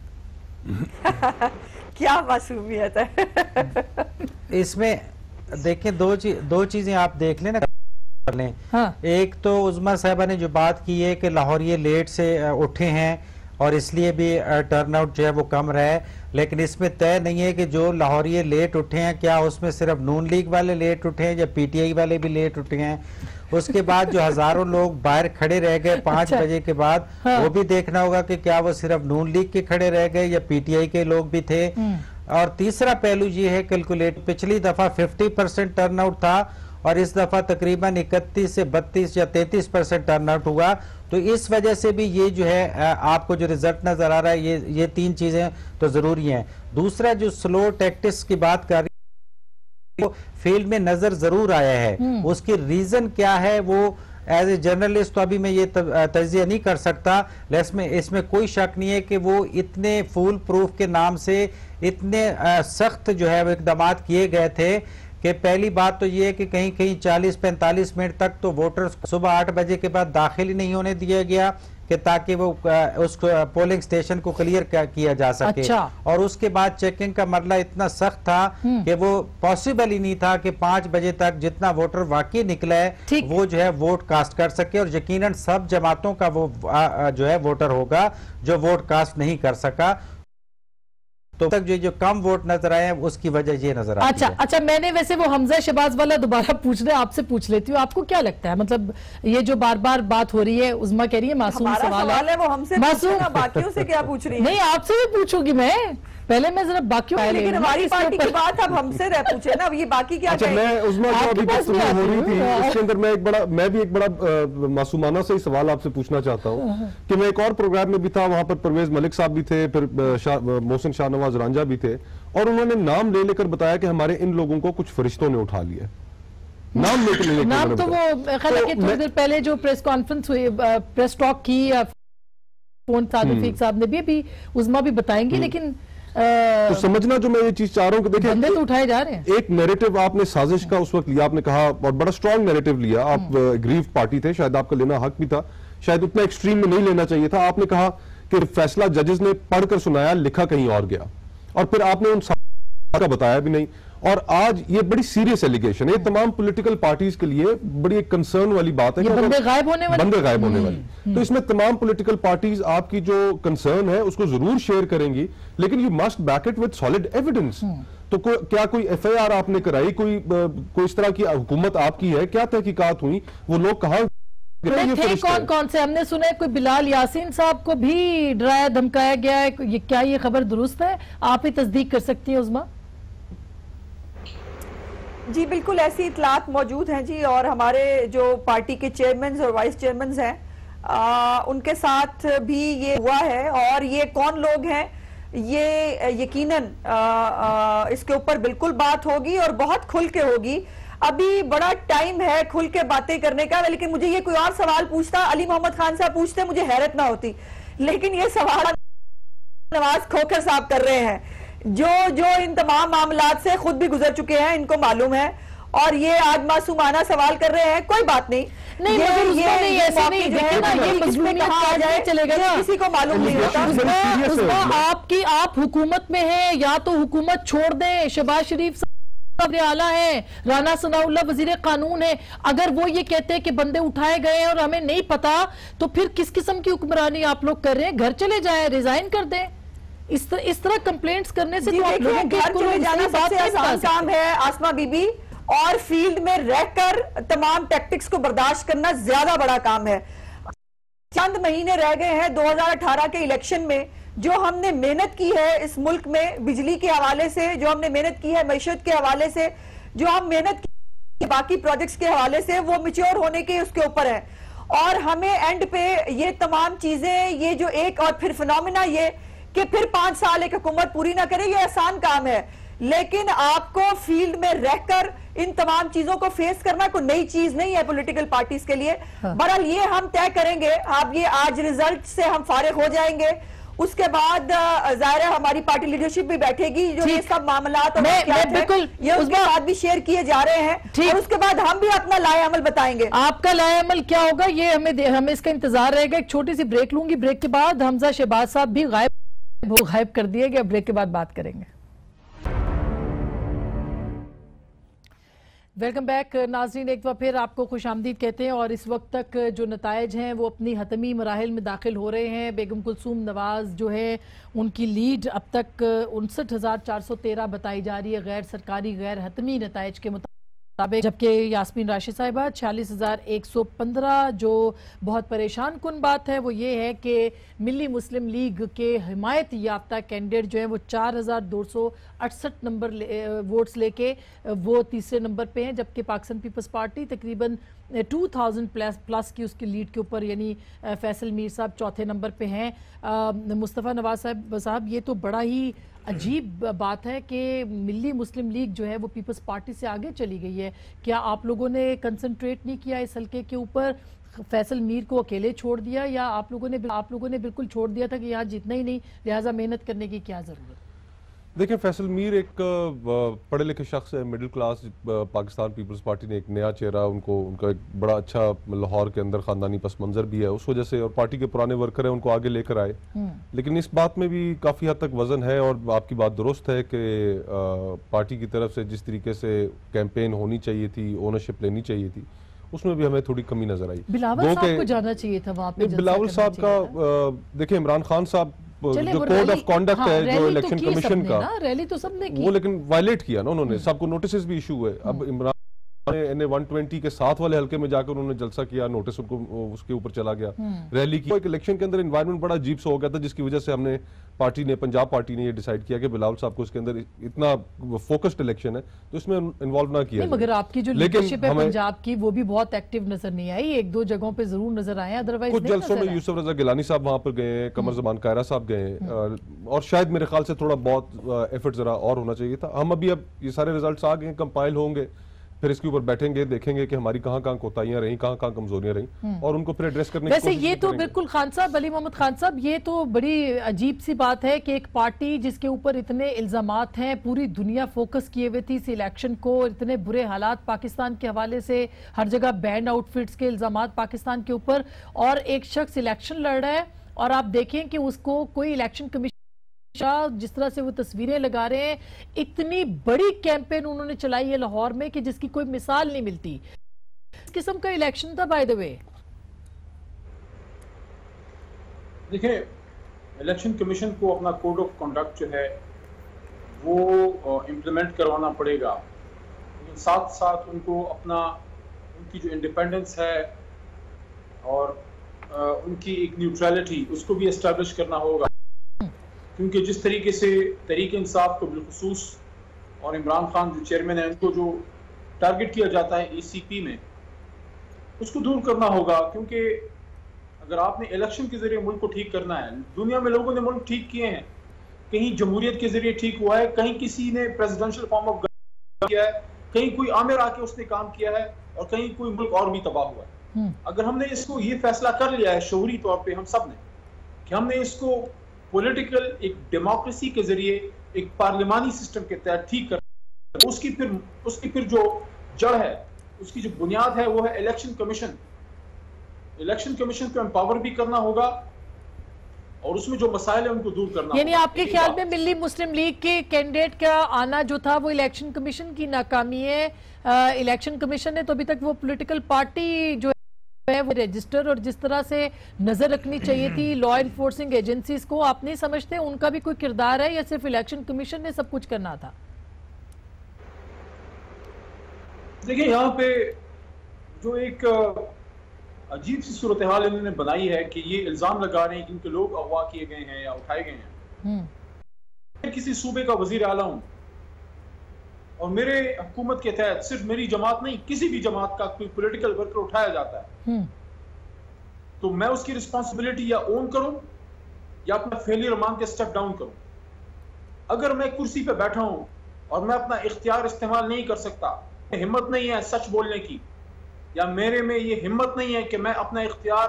क्या मासूमियत है इसमें। देखिए दो चीज दो चीजें आप देख लें ना। हाँ। एक तो उज़मा साहबा ने जो बात की है कि लाहौरिये लेट से उठे हैं और इसलिए भी टर्नआउट जो है वो कम रहा है, लेकिन इसमें तय नहीं है कि जो लाहौरिये लेट उठे हैं क्या उसमें सिर्फ नून लीग वाले लेट उठे हैं या पीटीआई वाले भी लेट उठे हैं। उसके बाद जो हजारों लोग बाहर खड़े रह गए पांच अच्छा। बजे के बाद, हाँ। वो भी देखना होगा कि क्या वो सिर्फ नून लीग के खड़े रह गए या पीटीआई के लोग भी थे। और तीसरा पहलू ये है कैलकुलेट, पिछली दफा पचास परसेंट टर्नआउट था और इस दफा तकरीबन इकतीस से बत्तीस या तैंतीस परसेंट टर्नआउट हुआ। तो इस वजह से भी ये जो है आपको जो रिजल्ट नजर आ रहा है, ये ये तीन चीजें तो जरूरी हैं। दूसरा जो स्लो टैक्टिक्स की बात कर रही है, फील्ड में नजर जरूर आया है, उसकी रीजन क्या है वो एज ए जर्नलिस्ट तो अभी मैं ये तज्जिया नहीं कर सकता, लेकिन इसमें कोई शक नहीं है कि वो इतने फूल प्रूफ के नाम से इतने सख्त जो है वो इकदाम किए गए थे कि पहली बात तो ये है कि कहीं कहीं चालीस पैंतालीस मिनट तक तो वोटर्स सुबह आठ बजे के बाद दाखिल ही नहीं होने दिया गया कि ताकि वो उस पोलिंग स्टेशन को क्लियर किया जा सके। अच्छा। और उसके बाद चेकिंग का मरला इतना सख्त था कि वो पॉसिबल ही नहीं था कि पांच बजे तक जितना वोटर वाकई निकला है वो जो है वोट कास्ट कर सके, और यकीनन सब जमातों का वो जो है वोटर होगा जो वोट कास्ट नहीं कर सका। तो तक जो जो कम वोट नजर आए उसकी वजह ये नजर आती अच्छा है। अच्छा मैंने वैसे वो हमजा शहबाज वाला दोबारा पूछना आपसे पूछ लेती हूँ, आपको क्या लगता है, मतलब ये जो बार बार बात हो रही है, उज़मा कह रही है मासूम सवाल है, वो हमसे मासूम, बाकियों से क्या पूछ रही है? नहीं आपसे भी पूछूंगी मैं, पहले मैं जरा बाकी, लेकिन हमारी पार्टी की बात अब हमसे रह पूछे ना, ये बाकी क्या अच्छा, मैं उज़मा जो अभी बात हो रही थी इसके अंदर मैं एक बड़ा मैं भी एक बड़ा मासूमाना से ही सवाल आपसे पूछना चाहता हूँ कि मैं एक और प्रोग्राम में भी था, वहां पर परवेज मलिक साहब भी थे, फिर मोहसिन शाहनवाज रांझा भी थे, और उन्होंने नाम ले लेकर बताया कि हमारे इन लोगों को कुछ फरिश्तों ने उठा लिया। नाम लेकर लेकर नाम तो वो हालांकि थोड़ी देर पहले जो प्रेस कॉन्फ्रेंस हुई, प्रेस टॉक की फोन सादिक साहब ने भी, अभी उज़मा भी बताएंगे, लेकिन तो समझना जो मैं ये चीज चाह रहा हूं कि देखिए बंदे तो उठाए जा रहे हैं। एक नैरेटिव आपने साजिश का उस वक्त लिया, आपने कहा और बड़ा स्ट्रांग नैरेटिव लिया, आप ग्रीव पार्टी थे, शायद आपका लेना हक भी था शायद उतना एक्सट्रीम में नहीं लेना चाहिए था। आपने कहा कि फैसला जजेस ने पढ़कर सुनाया, लिखा कहीं और गया, और फिर आपने उन का बताया भी नहीं। और आज ये बड़ी सीरियस एलिगेशन है, तमाम पॉलिटिकल पार्टीज के लिए बड़ी एक कंसर्न वाली बात है, बंदे गायब होने वाली बंदे गायब होने वाली। तो इसमें तमाम पॉलिटिकल पार्टीज आपकी जो कंसर्न है उसको जरूर शेयर करेंगी, लेकिन you must back it with solid evidence. तो को, क्या कोई एफ आई आर आपने कराई, कोई कोई इस तरह की हुकूमत आपकी है, क्या तहकीकात हुई, वो लोग कहाँ थे, कौन कौन से? हमने सुना है कोई बिलाल यासीन साहब को भी डराया धमकाया गया है, ये क्या ये खबर दुरुस्त है? आप ही तस्दीक कर सकती हैं उस्मा। जी बिल्कुल ऐसी इतलात मौजूद हैं जी, और हमारे जो पार्टी के चेयरमैन और वाइस चेयरमैन हैं आ, उनके साथ भी ये हुआ है। और ये कौन लोग हैं ये यकीनन आ, आ, इसके ऊपर बिल्कुल बात होगी और बहुत खुल के होगी। अभी बड़ा टाइम है खुल के बातें करने का, लेकिन मुझे ये कोई और सवाल पूछता, अली मोहम्मद खान साहब पूछते, मुझे हैरत ना होती। लेकिन ये सवाल नवाज खोखर साहब कर रहे हैं, जो जो इन तमाम मामलात से खुद भी गुजर चुके हैं, इनको मालूम है, और ये आज मासूमाना सवाल कर रहे हैं। कोई बात नहीं, नहीं ये, ये, ये, नहीं, ये ऐसे नहीं, देखिए ना, ये मजलूमियत कहा जाए चलेगा ना, किसी को मालूम नहीं होता। उसका आपकी आप हुकूमत में हैं, या तो हुकूमत छोड़ दें, शहबाज शरीफ आला है, राना सनाउल्लाह वजीर कानून है, अगर वो ये कहते हैं कि बंदे उठाए गए हैं और हमें नहीं पता, तो फिर किस किस्म की हुक्मरानी आप लोग कर रहे हैं? घर चले जाएं, रिजाइन कर दें। इस तरह इस तरह कंप्लेंट्स करने से तो आप लोगों के घर चले जाना सबसे आसान काम है आसमा बीबी, और फील्ड में रहकर तमाम टैक्टिक्स को बर्दाश्त करना ज्यादा बड़ा काम है। चंद महीने रह गए हैं दो हज़ार अठारह के इलेक्शन में, जो हमने मेहनत की है इस मुल्क में बिजली के हवाले से, जो हमने मेहनत की है मैशत के हवाले से, जो हम मेहनत की बाकी प्रोजेक्ट्स के हवाले से, वो मैच्योर होने के उसके ऊपर है। और हमें एंड पे ये तमाम चीजें, ये जो एक और फिर फिनोमिना ये कि फिर पांच साल एक हुकूमत पूरी ना करे, ये आसान काम है, लेकिन आपको फील्ड में रहकर इन तमाम चीजों को फेस करना कोई नई चीज नहीं है पॉलिटिकल पार्टीज के लिए। हाँ। बहरहाल ये हम तय करेंगे, आप ये आज रिजल्ट से हम फारिग हो जाएंगे, उसके बाद जाहिर है हमारी पार्टी लीडरशिप भी बैठेगी, जो ये सब मामला ये उसके बाद भी शेयर किए जा रहे हैं, और उसके बाद हम भी अपना लाए अमल बताएंगे। आपका लाए अमल क्या होगा ये हमें हमें इसका इंतजार रहेगा। एक छोटी सी ब्रेक लूंगी, ब्रेक के बाद हमजा शहबाज साहब भी गायब वो गायब कर दिए गए, ब्रेक के बाद बात करेंगे। वेलकम बैक नाज़रीन, एक बार फिर आपको खुशामदीद कहते हैं। और इस वक्त तक जो नताइज हैं वो अपनी हतमी मराहिल में दाखिल हो रहे हैं। बेगम कुलसूम नवाज जो है उनकी लीड अब तक उनसठ हज़ार चार सौ तेरह बताई जा रही है गैर सरकारी गैर हतमी नताइज के मुताबिक, जबकि यास्मीन राशिद साहिबा छियालीस हज़ार एक सौ पंद्रह। जो बहुत परेशान कुन बात है वो ये है कि मिली मुस्लिम लीग के हिमायत याफ्ता कैंडिडेट जो है वो चार हज़ार दो सौ अड़सठ नंबर ले, वोट्स लेके वो तीसरे नंबर पे हैं, जबकि पाकिस्तान पीपल्स पार्टी तकरीबन टू थाउजेंड प्लस प्लस की उसकी लीड के ऊपर, यानी फैसल मीर साहब चौथे नंबर पे हैं। मुस्तफ़ा नवाज साहब साहब ये तो बड़ा ही अजीब बात है कि मिली मुस्लिम लीग जो है वो पीपल्स पार्टी से आगे चली गई है। क्या आप लोगों ने कंसंट्रेट नहीं किया इस हल्के के ऊपर? फैसल मीर को अकेले छोड़ दिया, या आप लोगों ने आप लोगों ने बिल्कुल छोड़ दिया था कि यहाँ जीतना ही नहीं, लिहाजा मेहनत करने की क्या जरूरत? देखिए, फैसल मीर एक पढ़े लिखे शख्स है, middle class. Pakistan Peoples Party ने एक नया चेहरा, उनको उनका एक बड़ा अच्छा लाहौर के अंदर खानदानी पस मंजर भी है, उस वजह से, और पार्टी के पुराने वर्कर हैं उनको आगे लेकर आए। लेकिन इस बात में भी काफ़ी हद तक वजन है, और आपकी बात दुरुस्त है कि पार्टी की तरफ से जिस तरीके से कैंपेन होनी चाहिए थी, ओनरशिप लेनी चाहिए थी, उसमें भी हमें थोड़ी कमी नजर आई। बिलावल साहब को जाना चाहिए था वहाँ पे। बिलावल साहब का देखिए, इमरान खान साहब जो कोड ऑफ कॉन्डक्ट हाँ, है जो इलेक्शन तो कमीशन का, रैली तो सबने की, वो लेकिन वायलेट किया ना उन्होंने, सबको नोटिस भी इशू हुए। अब Imran N A one twenty के साथ वाले हल्के में जाकर उन्होंने जलसा किया, नोटिस उनको उसके ऊपर चला गया, रैली की। एक इलेक्शन के अंदर एनवायरनमेंट बड़ा अजीब सा हो गया था, जिसकी वजह से हमने पार्टी ने, पंजाब पार्टी ने ये डिसाइड किया कि बिलावल साहब को इसके अंदर इतना फोकस्ड इलेक्शन है तो इसमें इन्वॉल्व ना किया। मगर आपकी जो लीडरशिप है पंजाब की वो भी बहुत एक्टिव नजर नहीं आई, एक दो जगहों पे जरूर नजर आए, अदरवाइज कुछ जलसों में यूसुफ रजा गिलानी साहब वहां पर गए, कमर जमान कायरा साहब गए, और शायद मेरे ख्याल से थोड़ा बहुत एफर्ट जरा और होना चाहिए था। हम अभी अब ये सारे रिजल्ट्स आ गए, कंपाइल होंगे, फिर इसके ऊपर बैठेंगे, देखेंगे कि हमारी कहाँ कहाँ कोताहियां रही, कहाँ कहाँ कमजोरियां रही, और उनको फिर एड्रेस करने की वैसे कोशिश ये तो करेंगे। बिल्कुल खान साहब, अली मोहम्मद खान साहब, ये तो बड़ी अजीब सी बात है कि एक पार्टी जिसके ऊपर इतने इल्जामात हैं, पूरी दुनिया फोकस किए हुए थी इस इलेक्शन को, इतने बुरे हालात पाकिस्तान के हवाले से, हर जगह बैंड आउटफिट्स के इल्जामात पाकिस्तान के ऊपर, और एक शख्स इलेक्शन लड़ रहा है और आप देखें कि उसको कोई इलेक्शन कमीशन जिस तरह से वो तस्वीरें लगा रहे हैं, इतनी बड़ी कैंपेन उन्होंने चलाई है लाहौर में कि जिसकी कोई मिसाल नहीं मिलती। इस किस्म का इलेक्शन था बाय द वे। देखिए, इलेक्शन कमीशन को अपना कोड ऑफ कंडक्ट जो है वो इम्प्लीमेंट करवाना पड़ेगा, लेकिन साथ साथ उनको अपना उनकी जो इंडिपेंडेंस है और आ, उनकी एक न्यूट्रलिटी, उसको भी एस्टैब्लिश करना होगा, क्योंकि जिस तरीके से तहरीक इंसाफ को बिलखुसूस और इमरान खान जो चेयरमैन है, उनको जो टारगेट किया जाता है ई सी पी में, उसको दूर करना होगा। क्योंकि अगर आपने इलेक्शन के जरिए मुल्क को ठीक करना है, दुनिया में लोगों ने मुल्क ठीक किए हैं, कहीं जमहूरियत के जरिए ठीक हुआ है, कहीं किसी ने प्रेसिडेंशियल फॉर्म ऑफ किया है, कहीं कोई आमिर आके उसने काम किया है, और कहीं कोई मुल्क और भी तबाह हुआ है। अगर हमने इसको ये फैसला कर लिया है शऊरी तौर पे हम सब ने कि हमने इसको पॉलिटिकल एक डेमोक्रेसी के जरिए एक पार्लिमानी सिस्टम के तहत ठीक कर, उसकी फिर उसकी फिर जो जड़ है, उसकी जो बुनियाद है, वो है इलेक्शन कमीशन। इलेक्शन कमीशन को एम्पावर भी करना होगा और उसमें जो मसाइल है उनको दूर करना। यानी आपके ख्याल में मिल्ली मुस्लिम लीग के कैंडिडेट का आना जो था वो इलेक्शन कमीशन की नाकामी है? आ, इलेक्शन कमीशन ने तो अभी तक वो पॉलिटिकल पार्टी जो है वो रजिस्टर और जिस तरह से नजर रखनी चाहिए थी लॉ एनफोर्सिंग एजेंसीज को, आप नहीं समझते उनका भी कोई किरदार है या सिर्फ इलेक्शन कमीशन ने सब कुछ करना था? देखिए, यहाँ पे जो एक अजीब सी सूरत हाल इन्होंने बनाई है कि ये इल्जाम लगा रहे हैं कि इनके लोग अगवा किए गए हैं या उठाए गए हैं। मैं किसी सूबे का वजीर आला हूं और मेरे हुकूमत के तहत सिर्फ मेरी जमात नहीं, किसी भी जमात का कोई पॉलिटिकल वर्कर उठाया जाता है, तो मैं उसकी रिस्पॉन्सिबिलिटी या ओन करूं या अपना फेलियर मान के स्टेप डाउन करूं। अगर मैं कुर्सी पे बैठा हूं और मैं अपना इख्तियार इस्तेमाल नहीं कर सकता, हिम्मत नहीं है सच बोलने की, या मेरे में ये हिम्मत नहीं है कि मैं अपना इख्तियार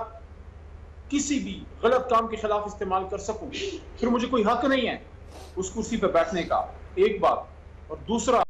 किसी भी गलत काम के खिलाफ इस्तेमाल कर सकूं, फिर मुझे कोई हक नहीं है उस कुर्सी पे बैठने का। एक बात। और दूसरा,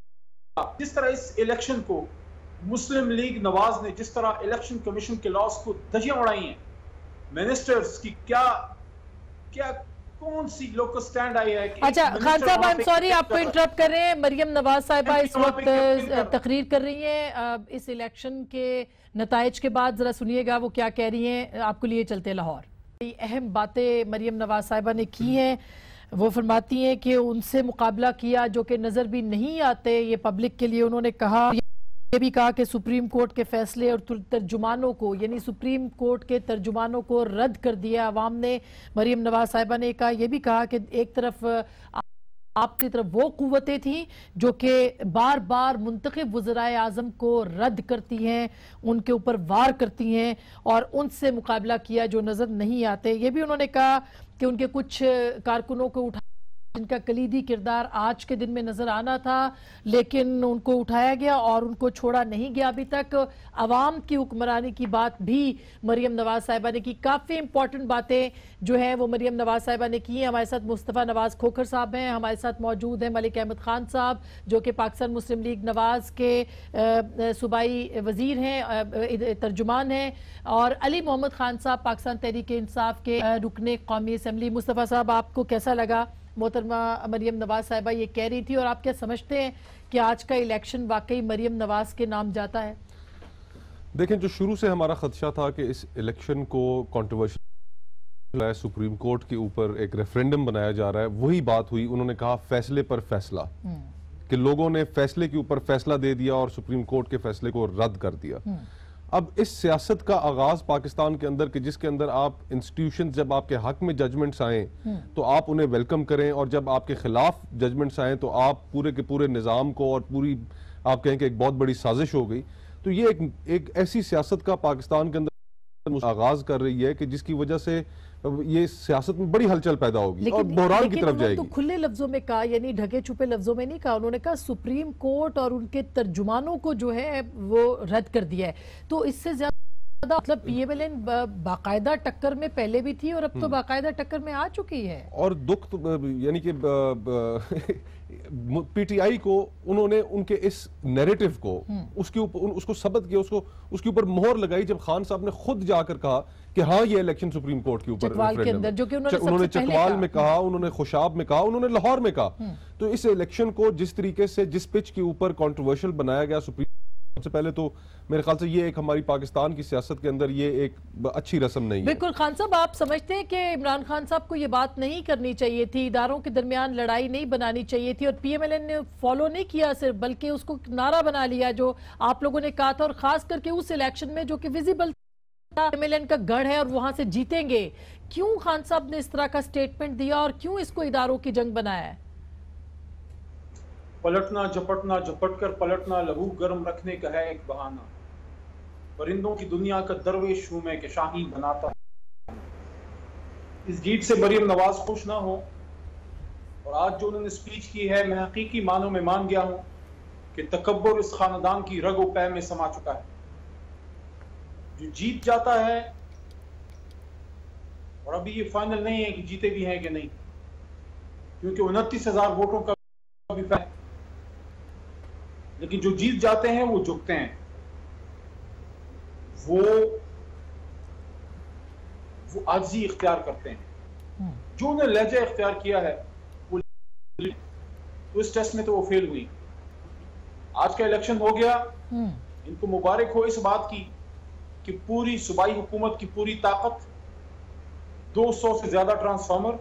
जिस तरह इस इलेक्शन को मुस्लिम लीग नवाज ने जिस तरह इलेक्शन कमीशन के लॉस को धज्जियां उड़ाई हैं, मिनिस्टर्स की क्या क्या कौन सी लोकल स्टैंड आई है कि अच्छा खान साहब, आई एम सॉरी आपको इंटरप्ट कर रहे हैं। मरियम नवाज साहिबा इस वक्त तकरीर कर रही हैं इस इलेक्शन के नताइज के बाद, जरा सुनिएगा वो क्या कह रही हैं। आपको लिए चलते लाहौर। अहम बातें मरियम नवाज साहिबा ने की हैं। वो फरमाती हैं कि उनसे मुकाबला किया जो कि नजर भी नहीं आते, ये पब्लिक के लिए उन्होंने कहा। ये भी कहा कि सुप्रीम कोर्ट के फैसले और तर्जुमानों को, यानी सुप्रीम कोर्ट के तर्जुमानों को रद्द कर दिया अवाम ने। मरियम नवाज साहिबा ने कहा, यह भी कहा कि एक तरफ आपकी तरफ वो कुव्वतें थी जो कि बार बार मुंतखब वज़राए आज़म को रद्द करती हैं, उनके ऊपर वार करती हैं और उनसे मुकाबला किया जो नजर नहीं आते। ये भी उन्होंने कहा कि उनके कुछ कारकुनों को उठा, जिनका कलीदी किरदार आज के दिन में नजर आना था, लेकिन उनको उठाया गया और उनको छोड़ा नहीं गया अभी तक। अवाम की हुक्मरानी की बात भी मरियम नवाज साहिबा ने की। काफ़ी इंपॉर्टेंट बातें जो हैं वो मरियम नवाज साहिबा ने की हैं। हमारे साथ मुस्तफ़ा नवाज खोखर साहब हैं, हमारे साथ मौजूद हैं मलिक अहमद खान साहब जो कि पाकिस्तान मुस्लिम लीग नवाज के सूबाई वजीर हैं, तर्जुमान हैं, और अली मोहम्मद खान साहब पाकिस्तान तहरीक इंसाफ के रुकने कौमी असम्बली। मुस्तफ़ा साहब, आपको कैसा लगा मोहतरमा मरियम नवाज साहिबा ये कह रही थी, और आप क्या समझते हैं कि आज का इलेक्शन वाकई मरियम नवाज के नाम जाता है? देखें, जो शुरू से हमारा खदशा था कि इस इलेक्शन को कंट्रोवर्शियल है, सुप्रीम कोर्ट के ऊपर एक रेफरेंडम बनाया जा रहा है, वही बात हुई। उन्होंने कहा फैसले पर फैसला, कि लोगों ने फैसले के ऊपर फैसला दे दिया और सुप्रीम कोर्ट के फैसले को रद्द कर दिया। अब इस सियासत का आगाज पाकिस्तान के अंदर, कि जिसके अंदर आप इंस्टीट्यूशन, जब आपके हक में जजमेंट्स आए तो आप उन्हें वेलकम करें, और जब आपके खिलाफ जजमेंट्स आए तो आप पूरे के पूरे निज़ाम को, और पूरी आप कहें कि एक बहुत बड़ी साजिश हो गई। तो ये एक, एक ऐसी सियासत का पाकिस्तान के अंदर आगाज कर रही है कि जिसकी वजह से ये सियासत में बड़ी हलचल पैदा होगी और बहरान की तरफ जाएगी। तो खुले लफ्जों में कहा, यानी ढके छुपे लफ्जों में नहीं कहा, उन्होंने कहा सुप्रीम कोर्ट और उनके तर्जुमानों को जो है वो रद्द कर दिया है। तो इससे ज्यादा मतलब पीएमएलएन बाकायदा टक्कर में पहले भी थी और अब तो बाकायदा टक्कर में आ चुकी है। और दुख तो, यानी कि पीटीआई को उन्होंने उनके इस नैरेटिव को उसके ऊपर उसको सबक किया, उसको उसके ऊपर मोहर लगाई जब खान साहब ने खुद जाकर कहा कि हाँ ये इलेक्शन सुप्रीम कोर्ट के ऊपर के अंदर, जो कि उन्होंने, उन्होंने चकवाल में कहा, उन्होंने खुशाब में कहा, उन्होंने लाहौर में कहा। तो इस इलेक्शन को जिस तरीके से जिस पिच के ऊपर कंट्रोवर्शियल बनाया गया सुप्रीम, सबसे पहले तो मेरे ख्याल से ये एक हमारी पाकिस्तान की सियासत के अंदर ये एक अच्छी रस्म नहीं है। बिल्कुल खान साहब, आप समझते हैं कि इमरान खान साहब को ये बात नहीं करनी चाहिए थी, इदारों के दरमियान लड़ाई नहीं बनानी चाहिए थी और पीएमएलएन ने फॉलो नहीं किया सिर्फ, बल्कि उसको नारा बना लिया जो आप लोगों ने कहा था, और खास करके उस इलेक्शन में जो कि विजिबल था पीएमएलएन का गढ़ है और वहां से जीतेंगे। क्यों खान साहब ने इस तरह का स्टेटमेंट दिया और क्यों इसको इदारों की जंग बनाया है? पलटना झपटना झपट कर पलटना लहू गर्म रखने का है एक बहाना, परिंदों की दुनिया का दरवेश हूं मैं कि शाहीन बनाता। इस जीत से मरीम नवाज खुश ना हो और आज जो उन्होंने स्पीच की है, मैं हकीकी मानों में मान गया हूं कि तकब्बुर इस खानदान की रगो पै में समा चुका है। जो जीत जाता है, और अभी ये फाइनल नहीं है कि जीते भी हैं कि नहीं, क्योंकि उनतीस हजार वोटों का भी फैसला, लेकिन जो जीत जाते हैं वो झुकते हैं, वो वो आजिज़ी इख्तियार करते हैं। जो उन्हें लहजा इख्तियार किया है वो, तो इस टेस्ट में तो वो फेल हुई। आज का इलेक्शन हो गया, इनको मुबारक हो इस बात की कि पूरी सूबाई हुकूमत की पूरी ताकत, दो सौ से ज्यादा ट्रांसफार्मर,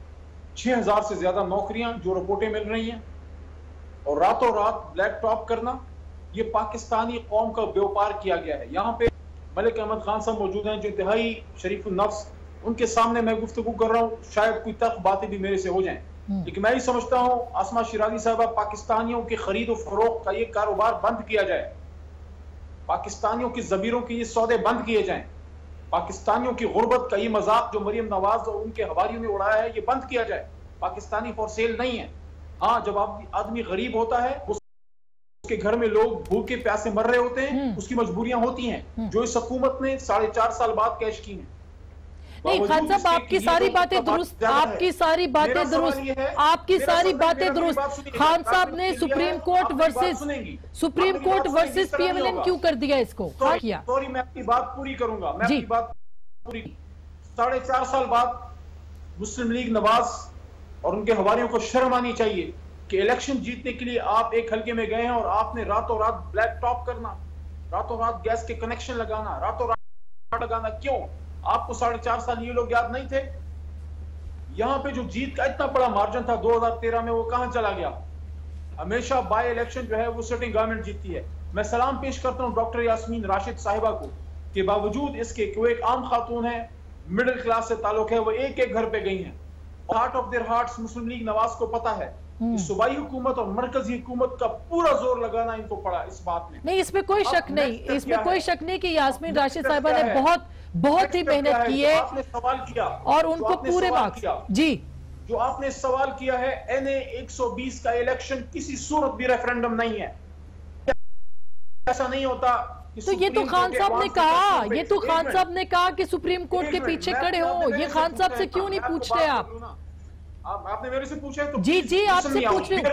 छह हजार से ज्यादा नौकरियां जो रिपोर्टें मिल रही हैं, और रातों रात ब्लैक टॉप करना, ये पाकिस्तानी कौम का व्यापार किया गया है। यहाँ पे मलिक अहमद खान साहब मौजूद हैं जो इंतहाई शरीफ नफ्स, उनके सामने मैं गुफ्तगू कर रहा हूँ, शायद कोई तक बातें भी मेरे से हो जाएं, लेकिन मैं ही समझता हूँ आसमा शिराजी साहब, पाकिस्तानियों के खरीद और फरोख्त का ये कारोबार बंद किया जाए, पाकिस्तानियों की जमीरों के ये सौदे बंद किए जाएं, पाकिस्तानियों की गुर्बत का ये मजाक जो मरियम नवाज और उनके हवारियों ने उड़ाया है ये बंद किया जाए। पाकिस्तानी फॉर सेल नहीं है। हाँ, जब आदमी गरीब होता है, उसके घर में लोग भूखे प्यासे मर रहे होते हैं, उसकी मजबूरियां होती हैं, जो इस हुकूमत ने साढ़े चार साल बाद कैश की हैं। नहीं खान साहब, आपकी सारी बातें दुरुस्त, आपकी सारी बातें दुरुस्त, आपकी सारी बातें दुरुस्त। खान साहब ने supreme court versus supreme court versus PMLN क्यों कर दिया इसको? क्या किया? सॉरी, मैं आपकी बात पूरी करूंगा, मैं आपकी बात पूरी। साढ़े चार साल बाद मुस्लिम लीग नवाज और उनके हवारियों को शर्म आनी चाहिए कि इलेक्शन जीतने के लिए आप एक हल्के में गए हैं और आपने रातों रात ब्लैक टॉप करना, रातों रात गैस के कनेक्शन लगाना, रातों रात लगाना। क्यों? आपको साढ़े चार साल ये लोग याद नहीं थे? यहां पे जो जीत का इतना बड़ा मार्जिन था दो हजार तेरह में, वो कहां चला गया? हमेशा बाय इलेक्शन जो है वो सिटिंग गवर्नमेंट जीतती है। मैं सलाम पेश करता हूं डॉक्टर यास्मीन राशिद साहिबा को कि बावजूद इसके कि वो एक आम खातून है, मिडिल क्लास से ताल्लुक है, वो एक एक घर पे गई हैं। Heart of their hearts Muslim League Nawaz को पता है कि सूबाई हुकूमत और मरकजी हुकूमत का पूरा जोर लगाना इनको पड़ा इस बात में। नहीं, इसमें कोई शक नहीं, इसमें कोई शक नहीं कि यास्मीन राशिद साहिबा ने बहुत बहुत ही मेहनत की है। आपने सवाल किया और उनको पूरे मार्क्स जी जो आपने सवाल किया है, एन ए एक सौ बीस का इलेक्शन किसी सूरत भी रेफरेंडम नहीं है, ऐसा नहीं होता। तो ये तो खान साहब ने कहा, ये तो खान साहब ने कहा कि सुप्रीम कोर्ट के पीछे खड़े हो। ये खान साहब से क्यों नहीं पूछते आप? आपने मेरे से पूछा है तो जी जी आपसे पूछ रहे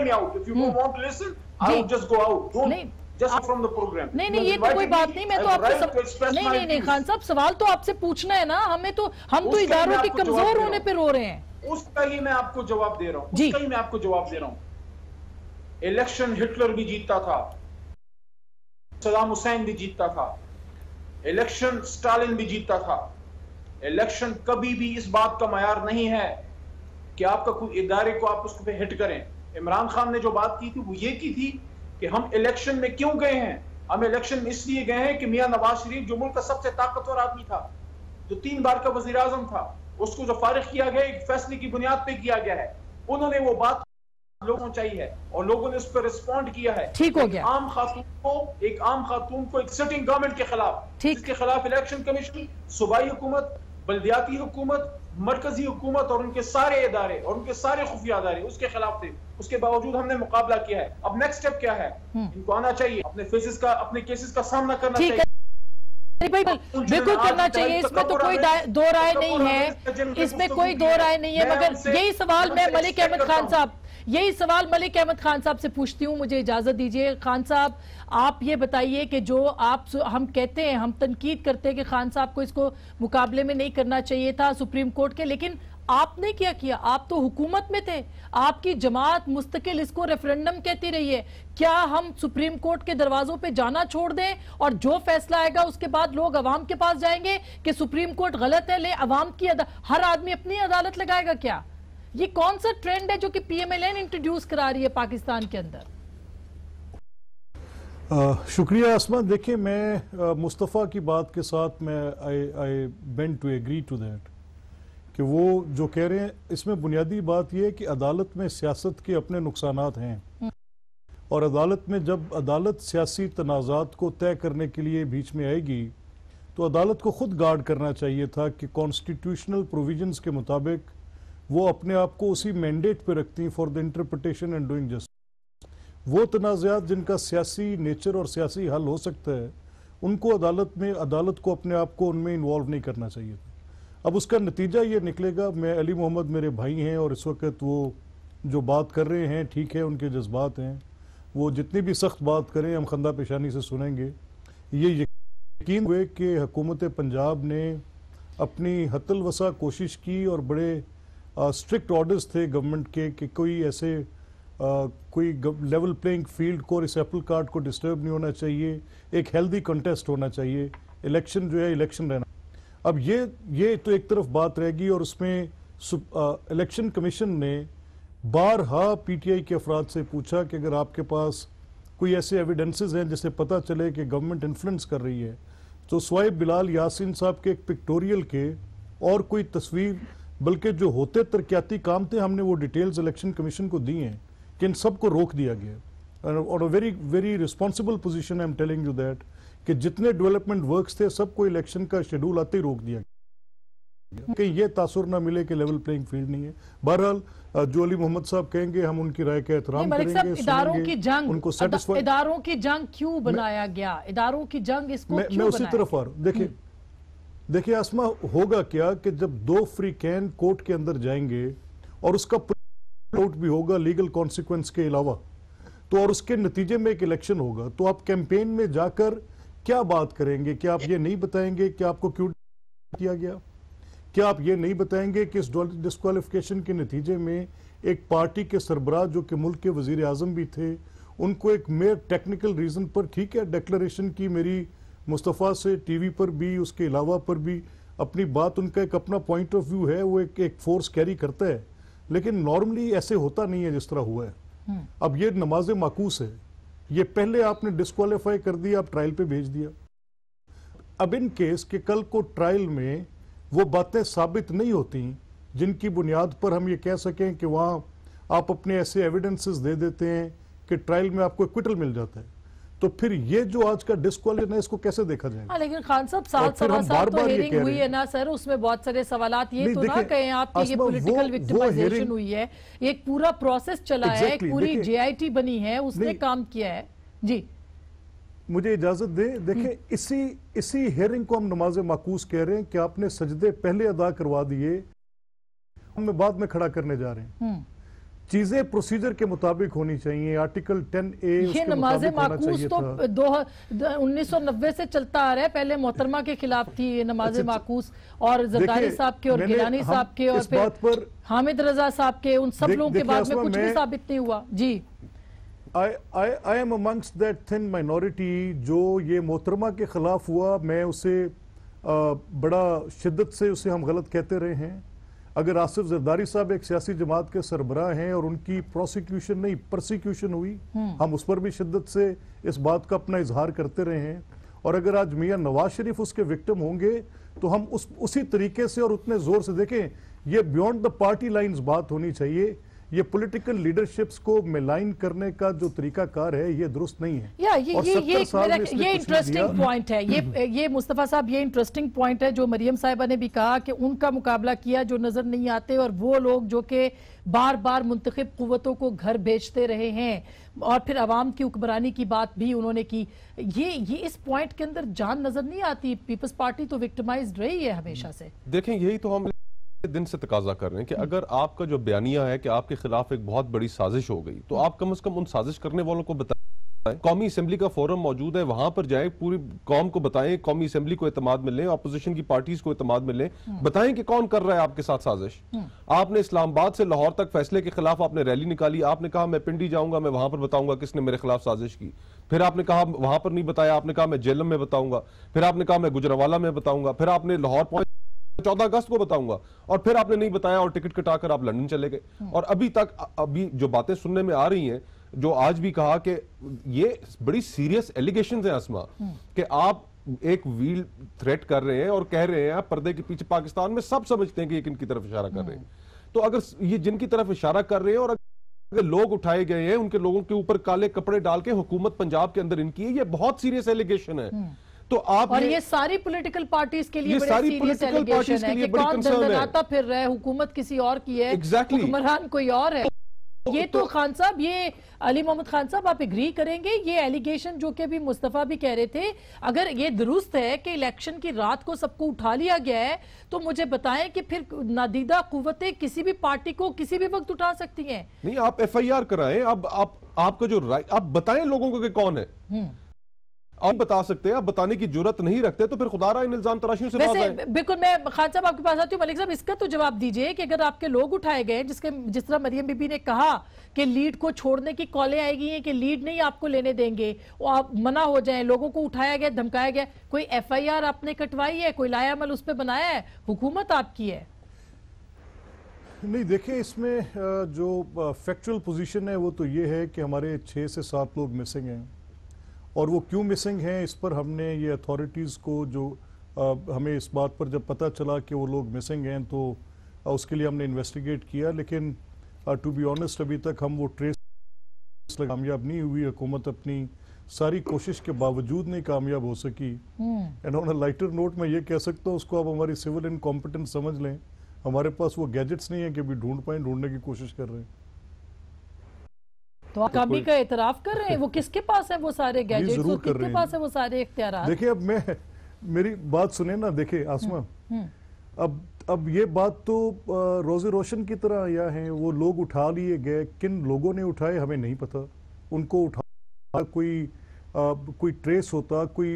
नहीं नहीं, ये तो कोई बात नहीं, मैं तो आपसे सब... नहीं नहीं नहीं खान साहब, सवाल तो आपसे पूछना है ना हमें, तो हम तो इदारों के कमजोर होने पे रो रहे हैं। उसका ही मैं आपको जवाब दे रहा हूँ, उसका ही मैं आपको जवाब दे रहा हूँ। इलेक्शन हिटलर भी जीतता था, सदाम हुसैन भी जीतता था, इलेक्शन स्टालिन भी जीतता था। इलेक्शन कभी भी इस बात का मयार नहीं है कि आपका कोई इदारे को आप उसको पे हिट करें। इमरान खान ने जो बात की थी वो ये की थी कि हम इलेक्शन में क्यों गए हैं? हम इलेक्शन में इसलिए गए हैं कि मियां नवाज शरीफ जो मुल्क का सबसे ताकतवर आदमी था, जो तीन बार का वजीर आजम था, उसको जो फारिग किया गया एक फैसले की बुनियाद पे किया गया है। उन्होंने वो बात लोगों चाहिए है और लोगों ने उस पर रिस्पॉन्ड किया है। ठीक हो गया। आम खातून को एक आम खातून को एक सिटिंग गवर्नमेंट के खिलाफ, जिसके खिलाफ इलेक्शन कमीशन, सूबाई हुकूमत, बल्दियाती हुकूमत, मरकजी हुकूमत और उनके सारे इदारे और उनके सारे खुफिया इदारे उसके खिलाफ थे। उसके बावजूद हमने मुकाबला किया है। अब नेक्स्ट स्टेप क्या है? इनको आना चाहिए, अपने फेसेस का, अपने केसेस का सामना करना चाहिए। बिल्कुल करना चाहिए, इसमें तो कोई दो राय नहीं है, इसमें कोई दो राय नहीं है। मगर यही सवाल मैं मलिक अहमद खान साहब यही सवाल मलिक अहमद खान साहब से पूछती हूँ, मुझे इजाजत दीजिए। खान साहब, आप ये बताइए कि जो आप हम कहते हैं, हम तनकीद करते हैं कि खान साहब को इसको मुकाबले में नहीं करना चाहिए था सुप्रीम कोर्ट के, लेकिन आपने क्या किया? आप तो हुकूमत में थे, आपकी जमात मुस्तकिल इसको रेफरेंडम कहती रही है। क्या हम सुप्रीम कोर्ट के दरवाजों पे जाना छोड़ दें और जो फैसला आएगा उसके बाद लोग अवाम के पास जाएंगे कि सुप्रीम कोर्ट गलत है, ले अवाम की हर आदमी अपनी अदालत लगाएगा? क्या ये कौन सा ट्रेंड है जो कि पीएमएलएन इंट्रोड्यूस करा रही है पाकिस्तान के अंदर? आ, शुक्रिया आसमा। देखिए, मैं मुस्तफ़ा की बात के साथ मैं I I bend to agree to that कि वो जो कह रहे हैं, इसमें बुनियादी बात यह है कि अदालत में सियासत के अपने नुकसानात हैं और अदालत में जब अदालत सियासी तनाज़ात को तय करने के लिए बीच में आएगी तो अदालत को खुद गार्ड करना चाहिए था कि कॉन्स्टिट्यूशनल प्रोविजंस के मुताबिक वो अपने आप को उसी मैंडेट पे रखती हैं for the interpretation and doing justice. वो तनाज़ात जिनका सियासी नेचर और सियासी हल हो सकता है, उनको अदालत में अदालत को अपने आप को उनमें इन्वॉल्व नहीं करना चाहिए था। अब उसका नतीजा ये निकलेगा, मैं अली मोहम्मद मेरे भाई हैं और इस वक्त वो जो बात कर रहे हैं ठीक है, उनके जज्बात हैं, वो जितनी भी सख्त बात करें हम खंदा पेशानी से सुनेंगे। ये यकीन हुए कि हुकूमत पंजाब ने अपनी हतल वसा कोशिश की और बड़े स्ट्रिक्ट ऑर्डर्स थे गवर्नमेंट के कि कोई ऐसे आ, कोई लेवल प्लेइंग फील्ड को, इस एप्पल कार्ट को डिस्टर्ब नहीं होना चाहिए, एक हेल्दी कंटेस्ट होना चाहिए, इलेक्शन जो है इलेक्शन रहना। अब ये ये तो एक तरफ बात रहेगी और उसमें इलेक्शन कमीशन ने बारहा पीटीआई के अफराद से पूछा कि अगर आपके पास कोई ऐसे एविडेंसेस हैं जिससे पता चले कि गवर्नमेंट इन्फ्लुएंस कर रही है, तो स्वाइब बिलाल यासीन साहब के एक पिक्टोरियल के और कोई तस्वीर, बल्कि जो होते तरक्याती काम थे, हमने वो डिटेल्स इलेक्शन कमीशन को दी हैं कि इन सबको रोक दिया गया। और very very responsible position I am telling you that कि जितने डेवलपमेंट वर्क्स थे सबको इलेक्शन का शेड्यूल आते ही रोक दिया गया कि ये तासुर ना मिले कि लेवल प्लेइंग फील्ड नहीं है। बहरहाल जो अली मोहम्मद साहब कहेंगे हम उनकी राय का एहतराम करेंगे। इदारों की जंग, उनको सेटिस्फाई, इदारों की जंग क्यों बनाया गया? इदारों की जंग इसको मैं, क्यों मैं उसी तरफ आ रहा हूं। देखिए देखिए आसमा, होगा क्या कि जब दो फ्री कैन कोर्ट के अंदर जाएंगे और उसका आउट भी होगा लीगल कॉन्सिक्वेंस के अलावा, तो और उसके नतीजे में एक इलेक्शन होगा, तो आप कैंपेन में जाकर क्या बात करेंगे? क्या आप ये नहीं बताएंगे कि आपको क्यों किया गया? क्या आप ये नहीं बताएंगे कि इस डिस्क्वालिफिकेशन के नतीजे में एक पार्टी के सरबराह जो कि मुल्क के वजीर आजम भी थे, उनको एक मेयर टेक्निकल रीजन पर, ठीक है, डिक्लेरेशन की मेरी मुस्तफ़ा से टीवी पर भी, उसके अलावा पर भी अपनी बात, उनका एक अपना पॉइंट ऑफ व्यू है, वो एक एक फोर्स कैरी करता है, लेकिन नॉर्मली ऐसे होता नहीं है जिस तरह हुआ है। अब ये नमाज माकूस है, ये पहले आपने डिस्क्वालीफाई कर दिया, आप ट्रायल पे भेज दिया। अब इन केस के कल को ट्रायल में वो बातें साबित नहीं होती जिनकी बुनियाद पर हम ये कह सकें कि वहाँ आप अपने ऐसे एविडेंसेस दे देते हैं कि ट्रायल में आपको एक्विटल मिल जाता है, तो फिर ये जो आज का डिस्क्वालिफिकेशन है इसको कैसे देखा जाएगा? हाँ, लेकिन खान साहब साल सवा साल तो हेयरिंग हुई है ना सर, उसमें बहुत सारे सवालात, ये तो ना कहें आप कि ये पॉलिटिकल विक्टिमाइजेशन हुई है, एक पूरा प्रोसेस चला है, एक पूरी जेआईटी बनी है, उसने काम किया है। जी मुझे इजाजत दे, देखें इसी इसी हेयरिंग को हम नमाज माकूस कह रहे हैं कि आपने सजदे पहले अदा करवा दिए, हम बाद में खड़ा करने जा रहे हैं। चीजें प्रोसीजर के मुताबिक होनी चाहिए। आर्टिकल टेन ए ये नमाज माकूस तो दो उन्नीस सौ नब्बे से चलता आ रहा है, पहले मोहतरमा के खिलाफ थी ये नमाज माकूस, और जरदारी साहब के और गिलानी साहब के और फिर हामिद रजा साहब के, उन सब लोगों के बाद में कुछ भी साबित नहीं हुआ। जी I I I am amongst that thin minority जो ये मोहतरमा के खिलाफ हुआ, मैं उसे बड़ा शिद्दत से उसे हम गलत कहते रहे हैं। अगर आसिफ जरदारी साहब एक सियासी जमात के सरबराह हैं और उनकी प्रोसिक्यूशन नहीं प्रोसिक्यूशन हुई, हम उस पर भी शिद्दत से इस बात का अपना इजहार करते रहे हैं। और अगर आज मियां नवाज शरीफ उसके विक्टिम होंगे तो हम उस उसी तरीके से और उतने जोर से देखें, ये बियॉन्ड द पार्टी लाइंस बात होनी चाहिए। ये पॉलिटिकल लीडरशिप्स को मिलाइन करने का जो तरीकाकार है ये दुरुस्त नहीं है। या ये ये ये ये इंटरेस्टिंग पॉइंट है, ये ये मुस्तफा साहब ये इंटरेस्टिंग पॉइंट है जो मरियम साहिबा ने भी कहा कि उनका मुकाबला किया जो नजर नहीं आते, और वो लोग जो कि बार बार मुंतखब कुव्वतों को घर भेजते रहे हैं, और फिर अवाम की हुक्मरानी की बात भी उन्होंने की। ये ये इस पॉइंट के अंदर जान नजर नहीं आती। पीपल्स पार्टी तो विक्टिमाइज्ड रही है हमेशा से। देखें यही तो हम दिन से तकाजा कर रहे हैं कि अगर आपका जो बयानिया है कि आपके खिलाफ एक बहुत बड़ी साजिश हो गई, तो आप कम से कम उन साजिश करने वालों को बताएं। कौमी असेंबली का फोरम मौजूद है, वहां पर जाएं, पूरी कौम को बताएं, कौमी असेंबली को इत्मीनान मिले, अपोजिशन की पार्टीज को इत्मीनान मिले, बताएं कि कौन कर रहा है आपके साथ साजिश। आपने इस्लामाबाद से लाहौर तक फैसले के खिलाफ आपने रैली निकाली, आपने कहा मैं पिंडी जाऊंगा, मैं वहां पर बताऊंगा किसने मेरे खिलाफ साजिश की। फिर आपने कहा वहां पर नहीं बताया, आपने कहा मैं जेलम में बताऊंगा, फिर आपने कहा मैं गुजरावाला में बताऊंगा, फिर आपने लाहौर पहुंच चौदह अगस्त को बताऊंगा, और फिर आपने नहीं बताया और टिकट कटाकर आप लंदन चले गए। और अभी तक अभी जो बातें सुनने में आ रही हैं, जो आज भी कहा कि ये बड़ी सीरियस एलिगेशंस हैं अस्मा, कि आप एक व्हील थ्रेट कर रहे हैं और कह रहे हैं पर्दे के पीछे पाकिस्तान में सब समझते हैं कि किन की तरफ इशारा कर रहे हैं। तो अगर ये जिनकी तरफ इशारा कर रहे हैं और अगर लोग उठाए गए हैं, उनके लोगों के ऊपर काले कपड़े डाल के हुकूमत पंजाब के अंदर इनकी है, ये बहुत सीरियस एलिगेशन है। तो आप और ये, ये सारी पॉलिटिकल पार्टीज के लिए ये बड़े सारी सीरियस political एलिगेशन parties है के लिए कि बड़ी कौन concern है। दंदनाता फिर रहा है, हुकूमत किसी और की है, Exactly। हुक्मरान कोई और है। ये तो खान साहब, ये अली मोहम्मद खान साहब आप एग्री करेंगे, ये एलिगेशन जो कि अभी मुस्तफा भी कह रहे थे, अगर ये दुरुस्त है कि इलेक्शन की रात को सबको उठा लिया गया है, तो मुझे बताएं कि फिर नादीदा कुव्वतें किसी भी पार्टी को किसी भी वक्त उठा सकती हैं। नहीं, आप एफ आई आर कराएं। अब आप आपका जो राइट, आप बताएं लोगों को कि कौन है। आप बता सकते हैं, आप बताने की जरूरत नहीं रखते तो फिर खुदारा इन इल्जाम तराशियों से बात वैसे बिल्कुल, मैं खान साहब आपके पास आती हूँ। मलिक साहब, इसका तो जवाब दीजिए कि अगर आपके लोग उठाए गए, जिसके जिस तरह मरियम बीबी ने कहा कि लीड को छोड़ने की कॉलें आएगी हैं कि लीड नहीं आपको लेने देंगे, वो आप मना हो जाएं, लोगों को उठाया गया, धमकाया गया, कोई एफ आई आर आपने कटवाई है, कोई लाया अमल उस पर बनाया है, हुकूमत आपकी है? नहीं, देखिए इसमें जो फैक्चुअल पोजीशन है वो तो ये है कि हमारे छः से सात लोग मिसिंग हैं, और वो क्यों मिसिंग हैं इस पर हमने ये अथॉरिटीज़ को जो आ, हमें इस बात पर जब पता चला कि वो लोग मिसिंग हैं तो आ, उसके लिए हमने इन्वेस्टिगेट किया, लेकिन टू बी ऑनेस्ट अभी तक हम वो ट्रेस कामयाब नहीं हुई। हुकूमत अपनी सारी कोशिश के बावजूद नहीं कामयाब हो सकी। And on a lighter note मैं ये कह सकता हूँ, उसको आप हमारी सिविल इनकॉम्पिटेंस समझ लें, हमारे पास वो गैजेट्स नहीं है कि अभी ढूंढ पाएं, ढूंढने की कोशिश कर रहे हैं। तो आप कामी का एतराफ कर रहे हैं, वो किसके पास है वो सारे गैजेट्स, जरूर कर किसके रहे पास है वो सारे इख्तियारात? देखिए अब मैं मेरी बात सुने ना, देखिए आसमा, अब अब ये बात तो रोज़े रोशन की तरह आया है, वो लोग उठा लिए गए, किन लोगों ने उठाए हमें नहीं पता। उनको उठा कोई आ, कोई ट्रेस होता, कोई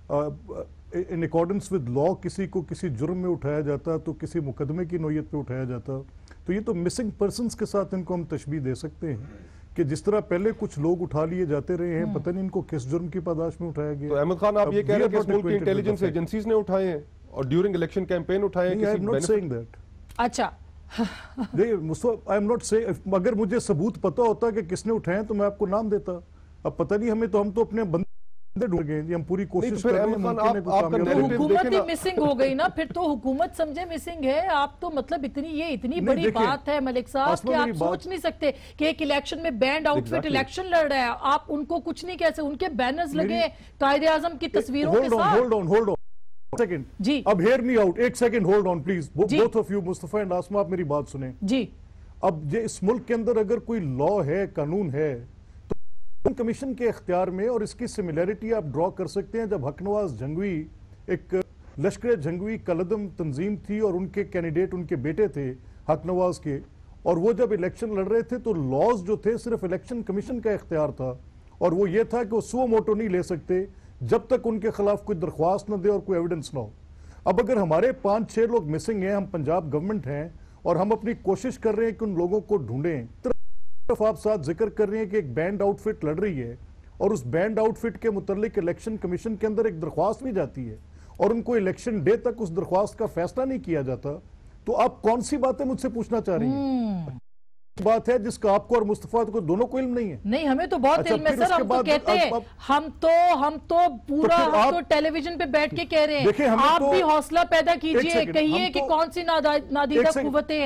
इन अकॉर्डेंस विद लॉ किसी को किसी जुर्म में उठाया जाता तो किसी मुकदमे की नोयत पे उठाया जाता। तो ये तो मिसिंग पर्सन्स के साथ इनको हम तशबीह दे सकते हैं कि जिस तरह पहले कुछ लोग उठा लिए जाते रहे हैं, पता नहीं इनको किस जुर्म की पादाश में उठाया गया। तो अहमद खान, आप ये कह रहे हैं कि इस मुल्क की इंटेलिजेंस एजेंसीज ने उठाए हैं और ड्यूरिंग इलेक्शन कैंपेन उठाए हैं? I am not saying that. अच्छा आई एम नॉट सेइंग, अगर मुझे सबूत पता होता कि किसने उठाए तो मैं आपको नाम देता। अब पता नहीं, हमें तो हम तो अपने बंदे ढूंढ गए, हम पूरी कोशिश कर रहे हैं। हुकूमत ही मिसिंग हो गई ना, फिर तो हुकूमत समझे मिसिंग है। आप तो मतलब इतनी ये इतनी बड़ी बात है मलिक साहब कि आप सोच नहीं सकते कि एक इलेक्शन में बैंड आउटफिट इलेक्शन लड़ रहा है, आप उनको कुछ नहीं कह सकते। उनके बैनर्स लगे कायदे आजम की तस्वीरों के साथ। Hold on hold on second जी, अब हेयर मी आउट, एक second hold on please, both of you, Mustafa and Asma, आप मेरी बात सुने जी। अब ये इस मुल्क के अंदर अगर कोई लॉ है, कानून है, कमीशन के इख्तियार में, और इसकी सिमिलैरिटी आप ड्रॉ कर सकते हैं। जब हकनवाज जंगवी एक लश्कर जंगवी कलदम तंजीम थी और उनके कैंडिडेट उनके बेटे थे हकनवाज के, और वो जब इलेक्शन लड़ रहे थे तो लॉज जो थे सिर्फ इलेक्शन कमीशन का इख्तियार था, और वो ये था कि वो सुओ मोटो नहीं ले सकते जब तक उनके खिलाफ कोई दरख्वास्त न दे और कोई एविडेंस ना हो। अब अगर हमारे पांच छह लोग मिसिंग हैं, हम पंजाब गवर्नमेंट हैं और हम अपनी कोशिश कर रहे हैं कि उन लोगों को ढूंढें, आप साथ जिक्र कर रहे हैं कि एक बैंड आउटफिट लड़ रही है और उस बैंड आउटफिट के मुतालिक इलेक्शन कमीशन के अंदर एक दरख्वास्त भी जाती है और उनको इलेक्शन डे तक उस दरख्वास्त का फैसला नहीं किया जाता, तो आप कौन सी बातें मुझसे पूछना चाह रही हैं? बात है जिसका आपको और मुस्तफा को दोनों को इल्म नहीं है। नहीं, हमें तो बहुत इल्म है सर। हम तो कहते हैं, हम तो हम तो पूरा तो हम तो टेलीविजन पे बैठ के कह रहे हैं, आप तो, भी हौसला पैदा कीजिए, कहिए कि कौन सी नादीदा कुव्वतें हैं।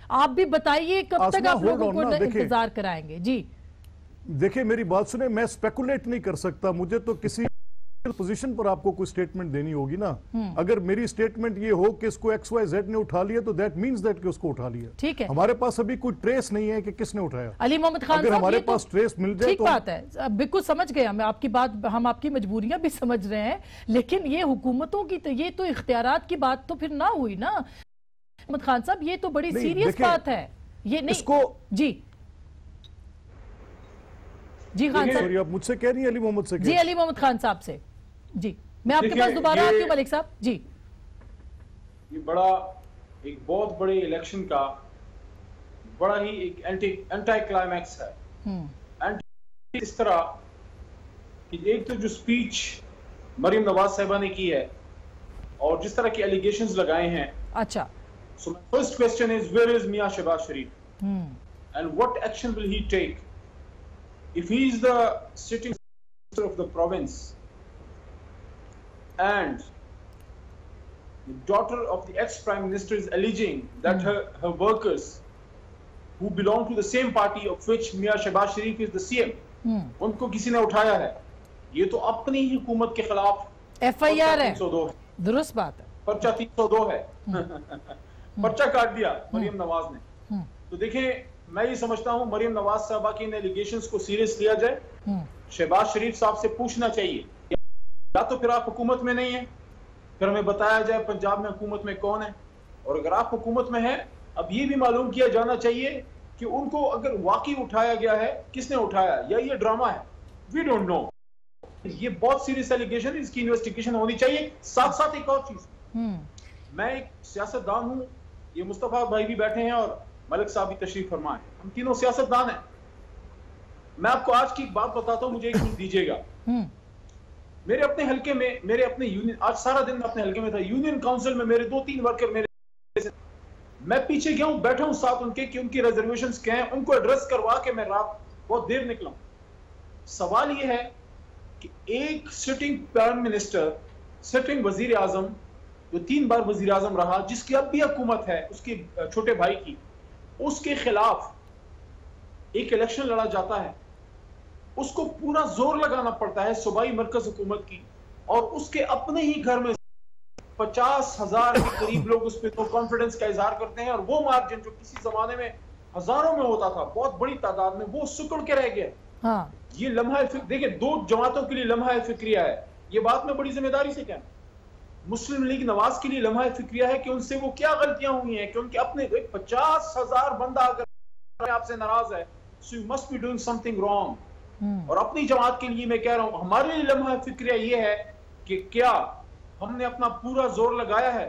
आप भी बताइए कब तक आप लोगों को इंतजार कराएंगे? जी देखिए मेरी बात सुने, मैं स्पेकुलेट नहीं कर सकता, मुझे तो किसी पोजीशन पर आपको कोई स्टेटमेंट देनी होगी ना। अगर मेरी स्टेटमेंट ये हो कि इसको एक्स वाई जेड ने उठा लिया तो दैट मींस दैट कि उसको उठा लिया। ठीक है, हमारे पास अभी कोई ट्रेस नहीं है कि किसने उठाया। अली मोहम्मद खान अगर हमारे पास तो ट्रेस मिल जाए ठीक तो बात है, बिल्कुल समझ गए हम आपकी बात, हम आपकी मजबूरियां भी समझ रहे हैं, लेकिन ये हुकूमतों की तो ये तो इख्तियारात की बात तो फिर ना हुई ना मोहम्मद खान साहब, ये तो बड़ी सीरियस बात है ये। नहीं इसको जी जी खान साहब, सॉरी आप मुझसे कह रही हैं अली मोहम्मद से? जी अली मोहम्मद खान साहब से जी, मैं आपके पास दोबारा आती हूँ मलिक साहब जी। ये बड़ा एक बहुत बड़े इलेक्शन का बड़ा ही एक एंटी एंटी क्लाइमैक्स है। एंटी इस तरह कि एक तो जो स्पीच मरियम नवाज साहिबा ने की है और जिस तरह के एलिगेशंस लगाए हैं। अच्छा, so my first question is where is मियां Shahbaz Sharif and what action will he take if he is the sitting minister of the province and the daughter of the ex-prime minister is alleging that mm. her, her workers who belong to the same party of which Mia Shehbaz Sharif is the C M, mm. उनको किसी ने उठाया है, ये तो अपनी ही हुकूमत के खिलाफ एफ आई आर है। दुरुस्त बात है, पर्चा तीन सौ दो है। पर्चा काट दिया मरियम नवाज ने। तो देखें, मैं ये समझता हूं मरियम नवाज साहबा की इन एलिगेशंस को सीरियस लिया जाए। शहबाज शरीफ साहब से पूछना चाहिए, या तो फिर आप हुकूमत में नहीं है, फिर हमें बताया जाए पंजाब में हुकूमत में कौन है, और अगर आप हुकूमत में हैं, अब ये भी मालूम किया जाना चाहिए कि उनको अगर वाकई उठाया गया है, किसने उठाया या ये ड्रामा है। वी डोंट नो, ये बहुत सीरियस एलिगेशन, इसकी इन्वेस्टिगेशन होनी चाहिए। साथ साथ एक और चीज, मैं एक सियासतदान हूं, ये मुस्तफा भाई भी बैठे हैं और मलिक साहब भी तशरीफ फरमाए, हम तीनों सियासतदान हैं। मैं आपको आज की एक बात बताता हूं, मुझे एक मिनट दीजिएगा। मेरे अपने हलके में, मेरे अपने यूनियन, आज सारा दिन मैं अपने हलके में था, यूनियन काउंसिल में मेरे दो तीन वर्कर मेरे, मैं पीछे गया हूं, बैठा हूं साथ उनके कि उनकी रिजर्वेशंस क्या हैं, उनको एड्रेस करवा के मैं रात बहुत देर निकला हूं। सवाल यह है कि एक सिटिंग प्राइम मिनिस्टर, सिटिंग वजीर आजम, जो तीन बार वजीर आजम रहा, जिसकी अब भी हुकूमत है, उसके छोटे भाई की, उसके खिलाफ एक इलेक्शन लड़ा जाता है, उसको पूरा जोर लगाना पड़ता है सूबाई मरकज हुकूमत की, और उसके अपने ही घर में पचास हजार के करीब लोग उस पर तो कॉन्फिडेंस का इजहार करते हैं, और वो मार्जिन जो किसी जमाने में हजारों में होता था, बहुत बड़ी तादाद में, वो सिकुड़ के रह गया। हाँ। ये लम्हा देखिए, दो जमातों के लिए लम्हा फिक्रिया है, ये बात मैं बड़ी जिम्मेदारी से कहूं। मुस्लिम लीग नवाज के लिए लम्हा फिक्रिया है कि उनसे वो क्या गलतियां हुई हैं कि उनके अपने पचास हजार बंदा अगर आपसे नाराज है, so you must be doing something wrong. और अपनी जमात के लिए मैं कह रहा हूं, हमारे लिए लम्हा फिक्रिया ये है कि क्या हमने अपना पूरा जोर लगाया है,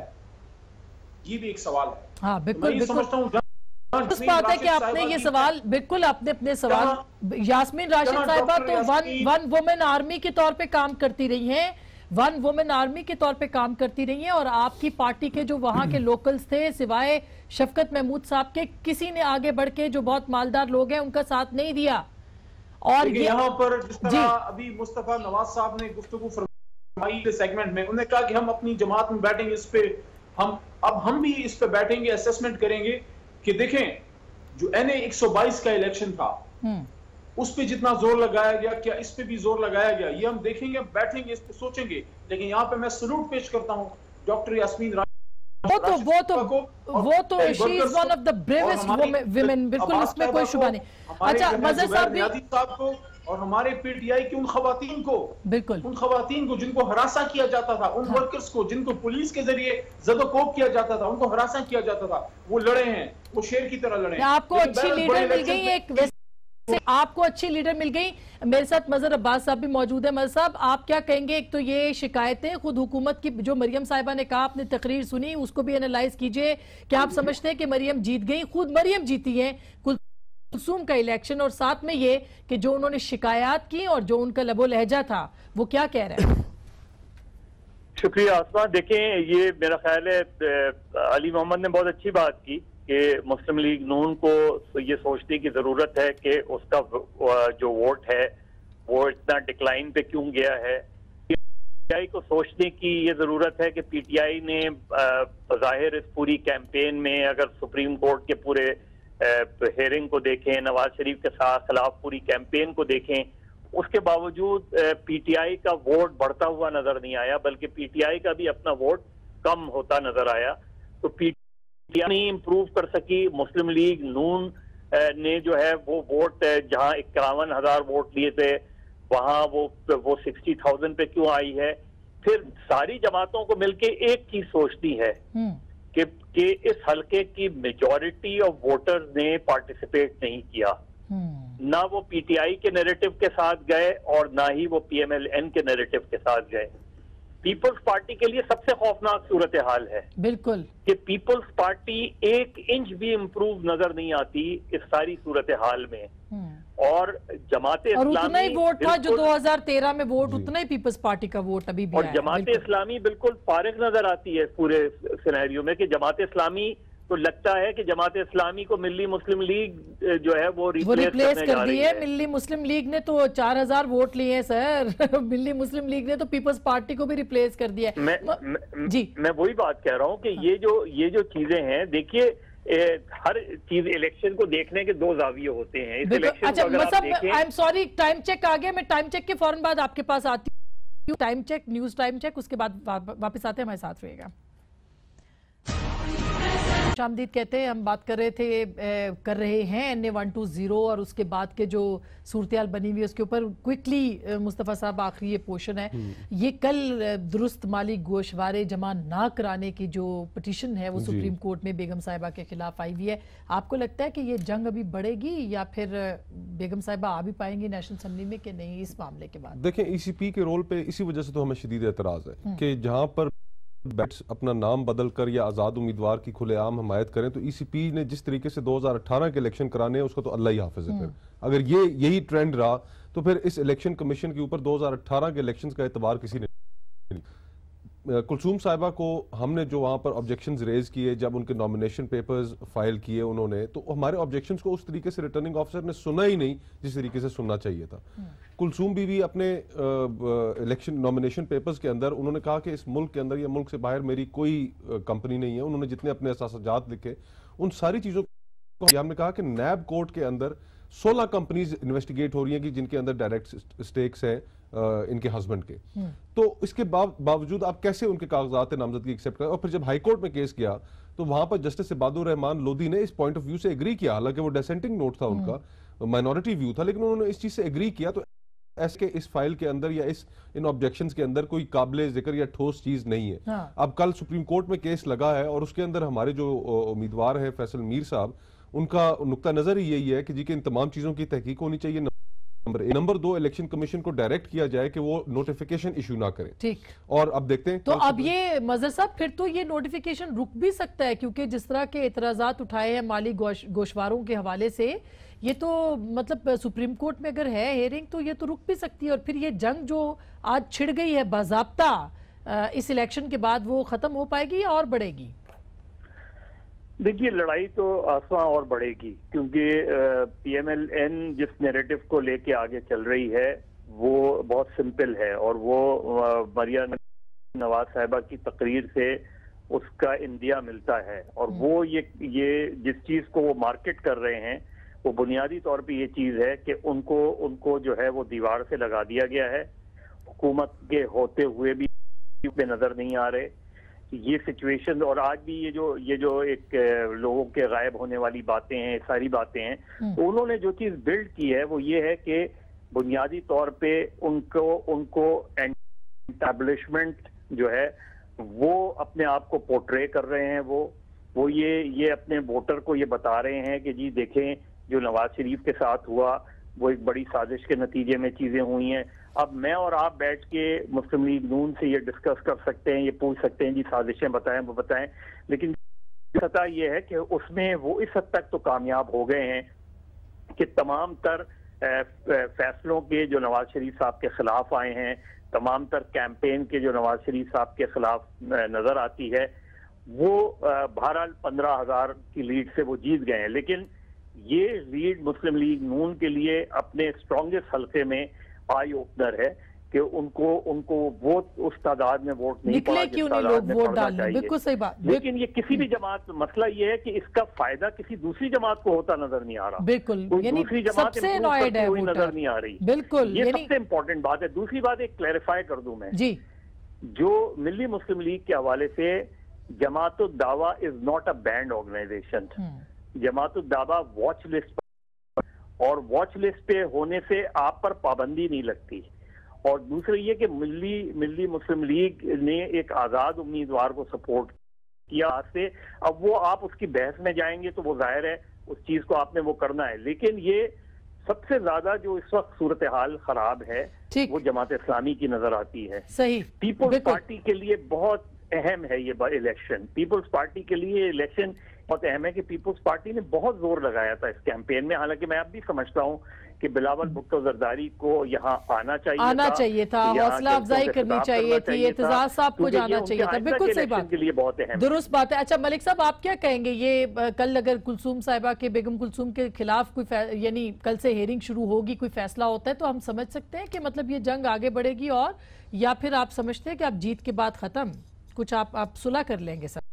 ये भी एक सवाल है। हाँ, बिल्कुल, तो मैं समझता हूं उस बात है कि आपने ये सवाल, बिल्कुल आपने अपने सवाल, यास्मीन राशिद साहिबा तो वन वन वुमेन आर्मी के तौर पे काम करती रही हैं, वन वुमेन आर्मी के तौर पे काम करती रही हैं, और आपकी पार्टी के जो वहां के लोकल्स थे, सिवाय शफकत महमूद साहब के, किसी ने आगे बढ़ के, जो बहुत मालदार लोग हैं, उनका साथ नहीं दिया। और ये यहाँ पर जिस तरह अभी मुस्तफा नवाज साहब ने गुफ्तगू फरमाई सेगमेंट में, उन्होंने कहा कि हम अपनी जमात में बैठेंगे इस पे, हम अब हम भी इस पे बैठेंगे, असेसमेंट करेंगे कि देखें जो एन ए एक सौ बाईस का इलेक्शन था, उस पे जितना जोर लगाया गया, क्या इस पे भी जोर लगाया गया, ये हम देखेंगे, बैठेंगे, इस पे सोचेंगे। लेकिन यहाँ पे मैं सलूट पेश करता हूँ डॉक्टर यास्मीन राशिद, वो तो वो तो वो तो she is one of the bravest women, बिल्कुल इसमें कोई शुबा नहीं। अच्छा, मज़हर साहब भी साहब को और हमारे पीटीआई की उन खवातीन को, बिल्कुल उन खवातीन को जिनको हरासा किया जाता था, उन हाँ। वर्कर्स को जिनको पुलिस के जरिए जदोकोब किया जाता था, उनको हरासा किया जाता था, वो लड़े हैं, वो शेर की तरह लड़े। आपको अच्छी लीडर मिल गई, एक आपको अच्छी लीडर मिल गई। मेरे साथ मजहर अब्बास साहब भी मौजूद है। मजहर साहब, आप क्या कहेंगे? एक तो ये शिकायतें खुद हुकूमत की, जो मरियम साहिबा ने कहा, आपने तकरीर सुनी, उसको भी एनालाइज कीजिए। क्या आप समझते हैं कि मरियम जीत गई? खुद मरियम जीती है कुलसूम का इलेक्शन, और साथ में ये कि जो उन्होंने शिकायत की और जो उनका लबो लहजा था, वो क्या कह रहे हैं? शुक्रिया आसमा। देखें, ये मेरा ख्याल है अली मोहम्मद ने बहुत अच्छी बात की कि मुस्लिम लीग नून को ये सोचने की जरूरत है कि उसका जो वोट है वो इतना डिक्लाइन पे क्यों गया है। पीटीआई को सोचने की ये जरूरत है कि पीटीआई ने ज़ाहिर इस पूरी कैंपेन में अगर सुप्रीम कोर्ट के पूरे हेयरिंग को देखें, नवाज शरीफ के साथ खिलाफ पूरी कैंपेन को देखें, उसके बावजूद पीटीआई का वोट बढ़ता हुआ नजर नहीं आया, बल्कि पीटीआई का भी अपना वोट कम होता नजर आया। तो पीटीआई नहीं इम्प्रूव कर सकी। मुस्लिम लीग नून ने जो है वो वोट जहां इक्यावन हजार वोट लिए थे वहां वो वो सिक्सटी थाउजेंड पे क्यों आई है? फिर सारी जमातों को मिलके एक चीज सोचती है कि कि इस हलके की मेजॉरिटी ऑफ वोटर्स ने पार्टिसिपेट नहीं किया, ना वो पीटीआई के नैरेटिव के साथ गए और ना ही वो पीएमएलएन के नैरेटिव के साथ गए। पीपल्स पार्टी के लिए सबसे खौफनाक सूरत हाल है बिल्कुल कि पीपल्स पार्टी एक इंच भी इम्प्रूव नजर नहीं आती इस सारी सूरत हाल में। और जमात और इस्लामी उतना ही वोट था जो दो हज़ार तेरह में वोट, उतना ही पीपल्स पार्टी का वोट अभी भी और जमात इस्लामी बिल्कुल फारिग नजर आती है पूरे सिनेरियो में कि जमात इस्लामी तो लगता है कि जमात इस्लामी को मिल्ली मुस्लिम लीग जो है वो वो रिप्लेस कर दी है। मिल्ली मुस्लिम लीग ने तो चार हजार वोट लिए हैं सर। मिल्ली मुस्लिम लीग ने तो पीपल्स पार्टी को भी रिप्लेस कर दिया है। मैं, मैं, जी मैं वही बात कह रहा हूँ कि ये जो ये जो चीजें हैं, देखिए हर चीज इलेक्शन को देखने के दो जाविये होते हैं। इस इलेक्शन अच्छा, को अगर आप देखें, I am sorry time check आ गया, मैं टाइम चेक के फौरन बाद आपके पास आती हूँ। Time check, news time check, उसके बाद वापस आते हैं, हमारे साथ रहेगा। शामदीद कहते हैं, हम बात कर रहे थे ए, कर रहे हैं N A one two zero और उसके बाद के जो सूरत बनी हुई है उसके ऊपर क्विकली मुस्तफ़ा साहब आखिरी ये पोर्शन है, ये कल दुरुस्त माली गोशवारे जमा ना कराने की जो पिटीशन है वो सुप्रीम कोर्ट में बेगम साहिबा के खिलाफ आई हुई है। आपको लगता है कि ये जंग अभी बढ़ेगी या फिर बेगम साहिबा आ भी पाएंगी नेशनल असम्बली में कि नहीं इस मामले के बाद? देखें, ई सी पी के रोल पे इसी वजह से तो हमें शदीद एतराज है कि जहां पर बैट्स अपना नाम बदल कर या आज़ाद उम्मीदवार की खुलेआम हमायत करें, तो ईसीपी ने जिस तरीके से दो हज़ार अठारह के इलेक्शन कराने हैं उसको तो अल्लाह ही हाफिज है। फिर अगर ये यही ट्रेंड रहा तो फिर इस इलेक्शन कमीशन के ऊपर दो हज़ार अठारह के इलेक्शन का एतबार किसी ने नहीं। कुलसूम साहिबा को हमने जो वहां पर ऑब्जेक्शंस रेज किए, जब उनके नॉमिनेशन पेपर्स फाइल किए उन्होंने, तो हमारे ऑब्जेक्शंस को उस तरीके से रिटर्निंग ऑफिसर ने सुना ही नहीं जिस तरीके से सुनना चाहिए था। कुलसूम बीबी अपने इलेक्शन नॉमिनेशन पेपर्स के अंदर उन्होंने कहा कि इस मुल्क के अंदर या मुल्क से बाहर मेरी कोई कंपनी नहीं है। उन्होंने जितने अपने असासाजात लिखे उन सारी चीजों को हमने कहा कि नैब कोर्ट के अंदर सोलह कंपनीज इन्वेस्टिगेट हो रही हैं कि जिनके अंदर डायरेक्ट स्टेक्स हैं इनके हस्बैंड के। तो इसके बावजूद आप कैसे उनके कागजात नामजदगी एक्सेप्ट करें? और फिर जब हाईकोर्ट में केस किया तो वहां पर जस्टिस इबादुर रहमान लोधी ने इस पॉइंट ऑफ व्यू से एग्री किया, हालांकि वो डिसेंटिंग नोट था उनका, माइनॉरिटी व्यू था, लेकिन उन्होंने इस चीज से एग्री किया। तो ऐसे के इस फाइल के अंदर या इस इन ऑब्जेक्शंस के अंदर कोई काबिले जिक्र या ठोस चीज नहीं है। हाँ। अब कल सुप्रीम कोर्ट में केस लगा है और उसके अंदर हमारे जो उम्मीदवार है फैसल मीर साहब, उनका नुक्ता नजर ही यही है कि जी के इन तमाम चीजों की तहकीक होनी चाहिए। नंबर एक। नंबर दो, इलेक्शन कमीशन को डायरेक्ट किया जाए कि वो नोटिफिकेशन इशू ना करे। ठीक। और अब देखते हैं तो अब ये मजहर साहब फिर तो ये नोटिफिकेशन रुक भी सकता है, क्योंकि जिस तरह के इतराजात उठाए हैं माली गोश, गोशवारों के हवाले से, ये तो मतलब सुप्रीम कोर्ट में अगर है हेयरिंग तो ये तो रुक भी सकती है और फिर ये जंग जो आज छिड़ गई है बाज़ाब्ता इस इलेक्शन के बाद वो खत्म हो पाएगी या और बढ़ेगी? देखिए, लड़ाई तो आसमां और बढ़ेगी, क्योंकि पीएमएलएन जिस नैरेटिव को लेके आगे चल रही है वो बहुत सिंपल है और वो मरियम नवाज साहिबा की तकरीर से उसका इंदिया मिलता है। और वो ये ये जिस चीज को वो मार्केट कर रहे हैं वो बुनियादी तौर पे ये चीज है कि उनको उनको जो है वो दीवार से लगा दिया गया है। हुकूमत के होते हुए भी पे नजर नहीं आ रहे ये सिचुएशन। और आज भी ये जो ये जो एक लोगों के गायब होने वाली बातें हैं, सारी बातें हैं, तो उन्होंने जो चीज बिल्ड की है वो ये है कि बुनियादी तौर पे उनको उनको एस्टैब्लिशमेंट जो है वो अपने आप को पोर्ट्रे कर रहे हैं। वो वो ये ये अपने वोटर को ये बता रहे हैं कि जी देखें, जो नवाज शरीफ के साथ हुआ वो एक बड़ी साजिश के नतीजे में चीजें हुई हैं। अब मैं और आप बैठ के मुस्लिम लीग नून से ये डिस्कस कर सकते हैं, ये पूछ सकते हैं जी साजिशें बताएं, वो बताएं, लेकिन सतह ये है कि उसमें वो इस हद तक तो कामयाब हो गए हैं कि तमाम तर फैसलों के जो नवाज शरीफ साहब के खिलाफ आए हैं, तमाम तर कैंपेन के जो नवाज शरीफ साहब के खिलाफ नजर आती है, वो बहरहाल पंद्रह हजार की लीड से वो जीत गए हैं। लेकिन ये लीड मुस्लिम लीग नून के लिए अपने स्ट्रॉन्गेस्ट हल्के में आई ओपनर है कि उनको उनको वोट उस तादाद में वोट नहीं निकले, क्यों नहीं लोग वोट डालने, बिल्कुल सही बात। लेकिन ये किसी भी जमात, मसला ये है कि इसका फायदा किसी दूसरी जमात को होता नजर नहीं आ रहा। बिल्कुल, यानी दूसरी जमात सबसे annoyed है वोटर, नजर नहीं आ रही। बिल्कुल, ये सबसे इंपॉर्टेंट बात है। दूसरी बात एक क्लैरिफाई कर दूं मैं जी, जो मिल्ली मुस्लिम लीग के हवाले से, Jamaat Dawa is not a banned organisation. Jamaat Dawa watch list पर, और वॉच लिस्ट पे होने से आप पर पाबंदी नहीं लगती। और दूसरा ये कि मिल्ली मिल्ली मुस्लिम लीग ने एक आजाद उम्मीदवार को सपोर्ट किया से, अब वो आप उसकी बहस में जाएंगे तो वो जाहिर है उस चीज को आपने वो करना है। लेकिन ये सबसे ज्यादा जो इस वक्त सूरत हाल खराब है वो जमात इस्लामी की नजर आती है। सही, पीपुल्स पार्टी के लिए बहुत अहम है ये इलेक्शन। पीपुल्स पार्टी के लिए इलेक्शन बहुत अहम है कि पीपुल्स पार्टी ने बहुत जोर लगाया था इस कैंपेन में। हालांकि मैं अब भी समझता हूँ कि बिलावल भुट्टो जरदारी को यहाँ आना चाहिए आना था, चाहिए था, हौसला अफजाई करनी चाहिए थी, एतजाज साहब को जाना चाहिए था। बिल्कुल सही बात, के लिए बहुत अहम, दुरुस्त बात है। अच्छा मलिक साहब, आप क्या कहेंगे, ये कल अगर कुलसूम साहिबा के, बेगम कुलसूम के खिलाफ कोई, यानी कल से हेयरिंग शुरू होगी, कोई फैसला होता है तो हम समझ सकते हैं कि मतलब ये जंग आगे बढ़ेगी, और या फिर आप समझते हैं कि आप जीत के बाद खत्म, कुछ आप आप सुलह कर लेंगे सर?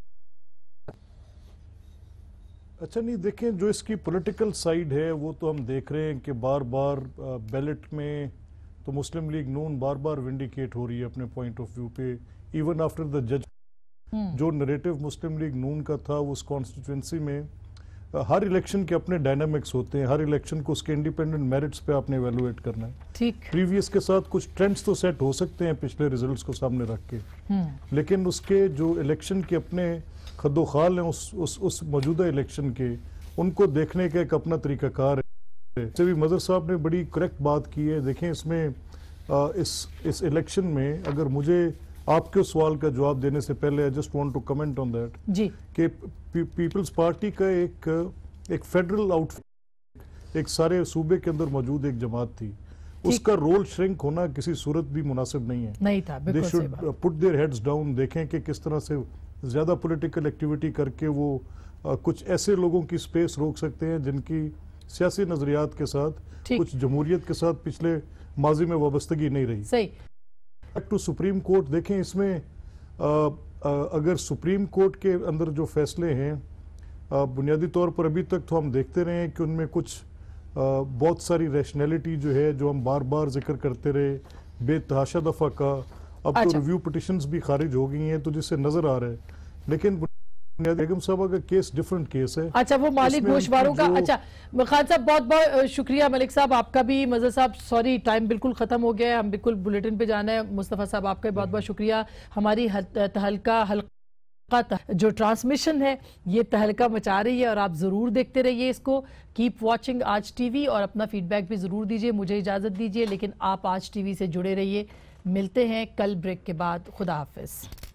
अच्छा नहीं, देखें जो इसकी पॉलिटिकल साइड है वो तो हम देख रहे हैं कि बार बार बैलेट में तो मुस्लिम लीग नून बार बार विंडिकेट हो रही है अपने पॉइंट ऑफ व्यू पे, इवन आफ्टर द जज। जो नरेटिव मुस्लिम लीग नून का था उस कॉन्स्टिट्यूंसी में, हर इलेक्शन के अपने डायनामिक्स होते हैं, हर इलेक्शन को उसके इंडिपेंडेंट मेरिट्स पे आपने एवेलुएट करना है। ठीक, प्रीवियस के साथ कुछ ट्रेंड्स तो सेट हो सकते हैं पिछले रिजल्ट्स को सामने रख के, लेकिन उसके जो इलेक्शन के अपने खद्दोखाल हैं उस उस उस मौजूदा इलेक्शन के, उनको देखने का एक अपना तरीकाकार है। जैसे भी मजर साहब ने बड़ी करेक्ट बात की है। देखें इसमें आ, इस इस इलेक्शन में अगर मुझे आपके सवाल का जवाब देने से पहले I just want to comment on that ji कि पीपल्स पार्टी का एक एक फेडरल आउटफिट, एक सारे सूबे के अंदर मौजूद एक जमात थी, उसका रोल श्रिंक होना किसी सूरत भी मुनासिब नहीं है, नहीं था। They should put their heads down. देखें कि किस तरह से ज्यादा पॉलिटिकल एक्टिविटी करके वो आ, कुछ ऐसे लोगों की स्पेस रोक सकते हैं जिनकी सियासी नजरियात के साथ, कुछ जमहूरियत के साथ पिछले माजी में वाबस्तगी नहीं रही। सही। टू सुप्रीम कोर्ट, देखें इसमें आ, आ, अगर सुप्रीम कोर्ट के अंदर जो फैसले हैं, बुनियादी तौर पर अभी तक तो हम देखते रहे हैं कि उनमें कुछ आ, बहुत सारी रैशनैलिटी जो है, जो हम बार बार जिक्र करते रहे, बेतहाशा दफा का, अब अच्छा। तो रिव्यू पिटिशंस भी खारिज हो गई हैं, तो जिससे नजर आ रहा है। लेकिन बेगम साहबा का केस डिफरेंट केस है। अच्छा, वो मालिक गोशवारों का। अच्छा खान साहब, बहुत बहुत शुक्रिया। मलिक साहब आपका भी, मजर साहब सॉरी टाइम बिल्कुल खत्म हो गया है, हम बिल्कुल बुलेटिन पे जाना है। मुस्तफ़ा साहब आपका बहुत बहुत शुक्रिया। हमारी तहलका हल्का जो ट्रांसमिशन है ये तहलका मचा रही है, और आप जरूर देखते रहिए इसको। कीप वॉचिंग आज टीवी, और अपना फीडबैक भी जरूर दीजिए। मुझे इजाजत दीजिए, लेकिन आप आज टीवी से जुड़े रहिए। मिलते हैं कल ब्रेक के बाद। खुदा हाफिज।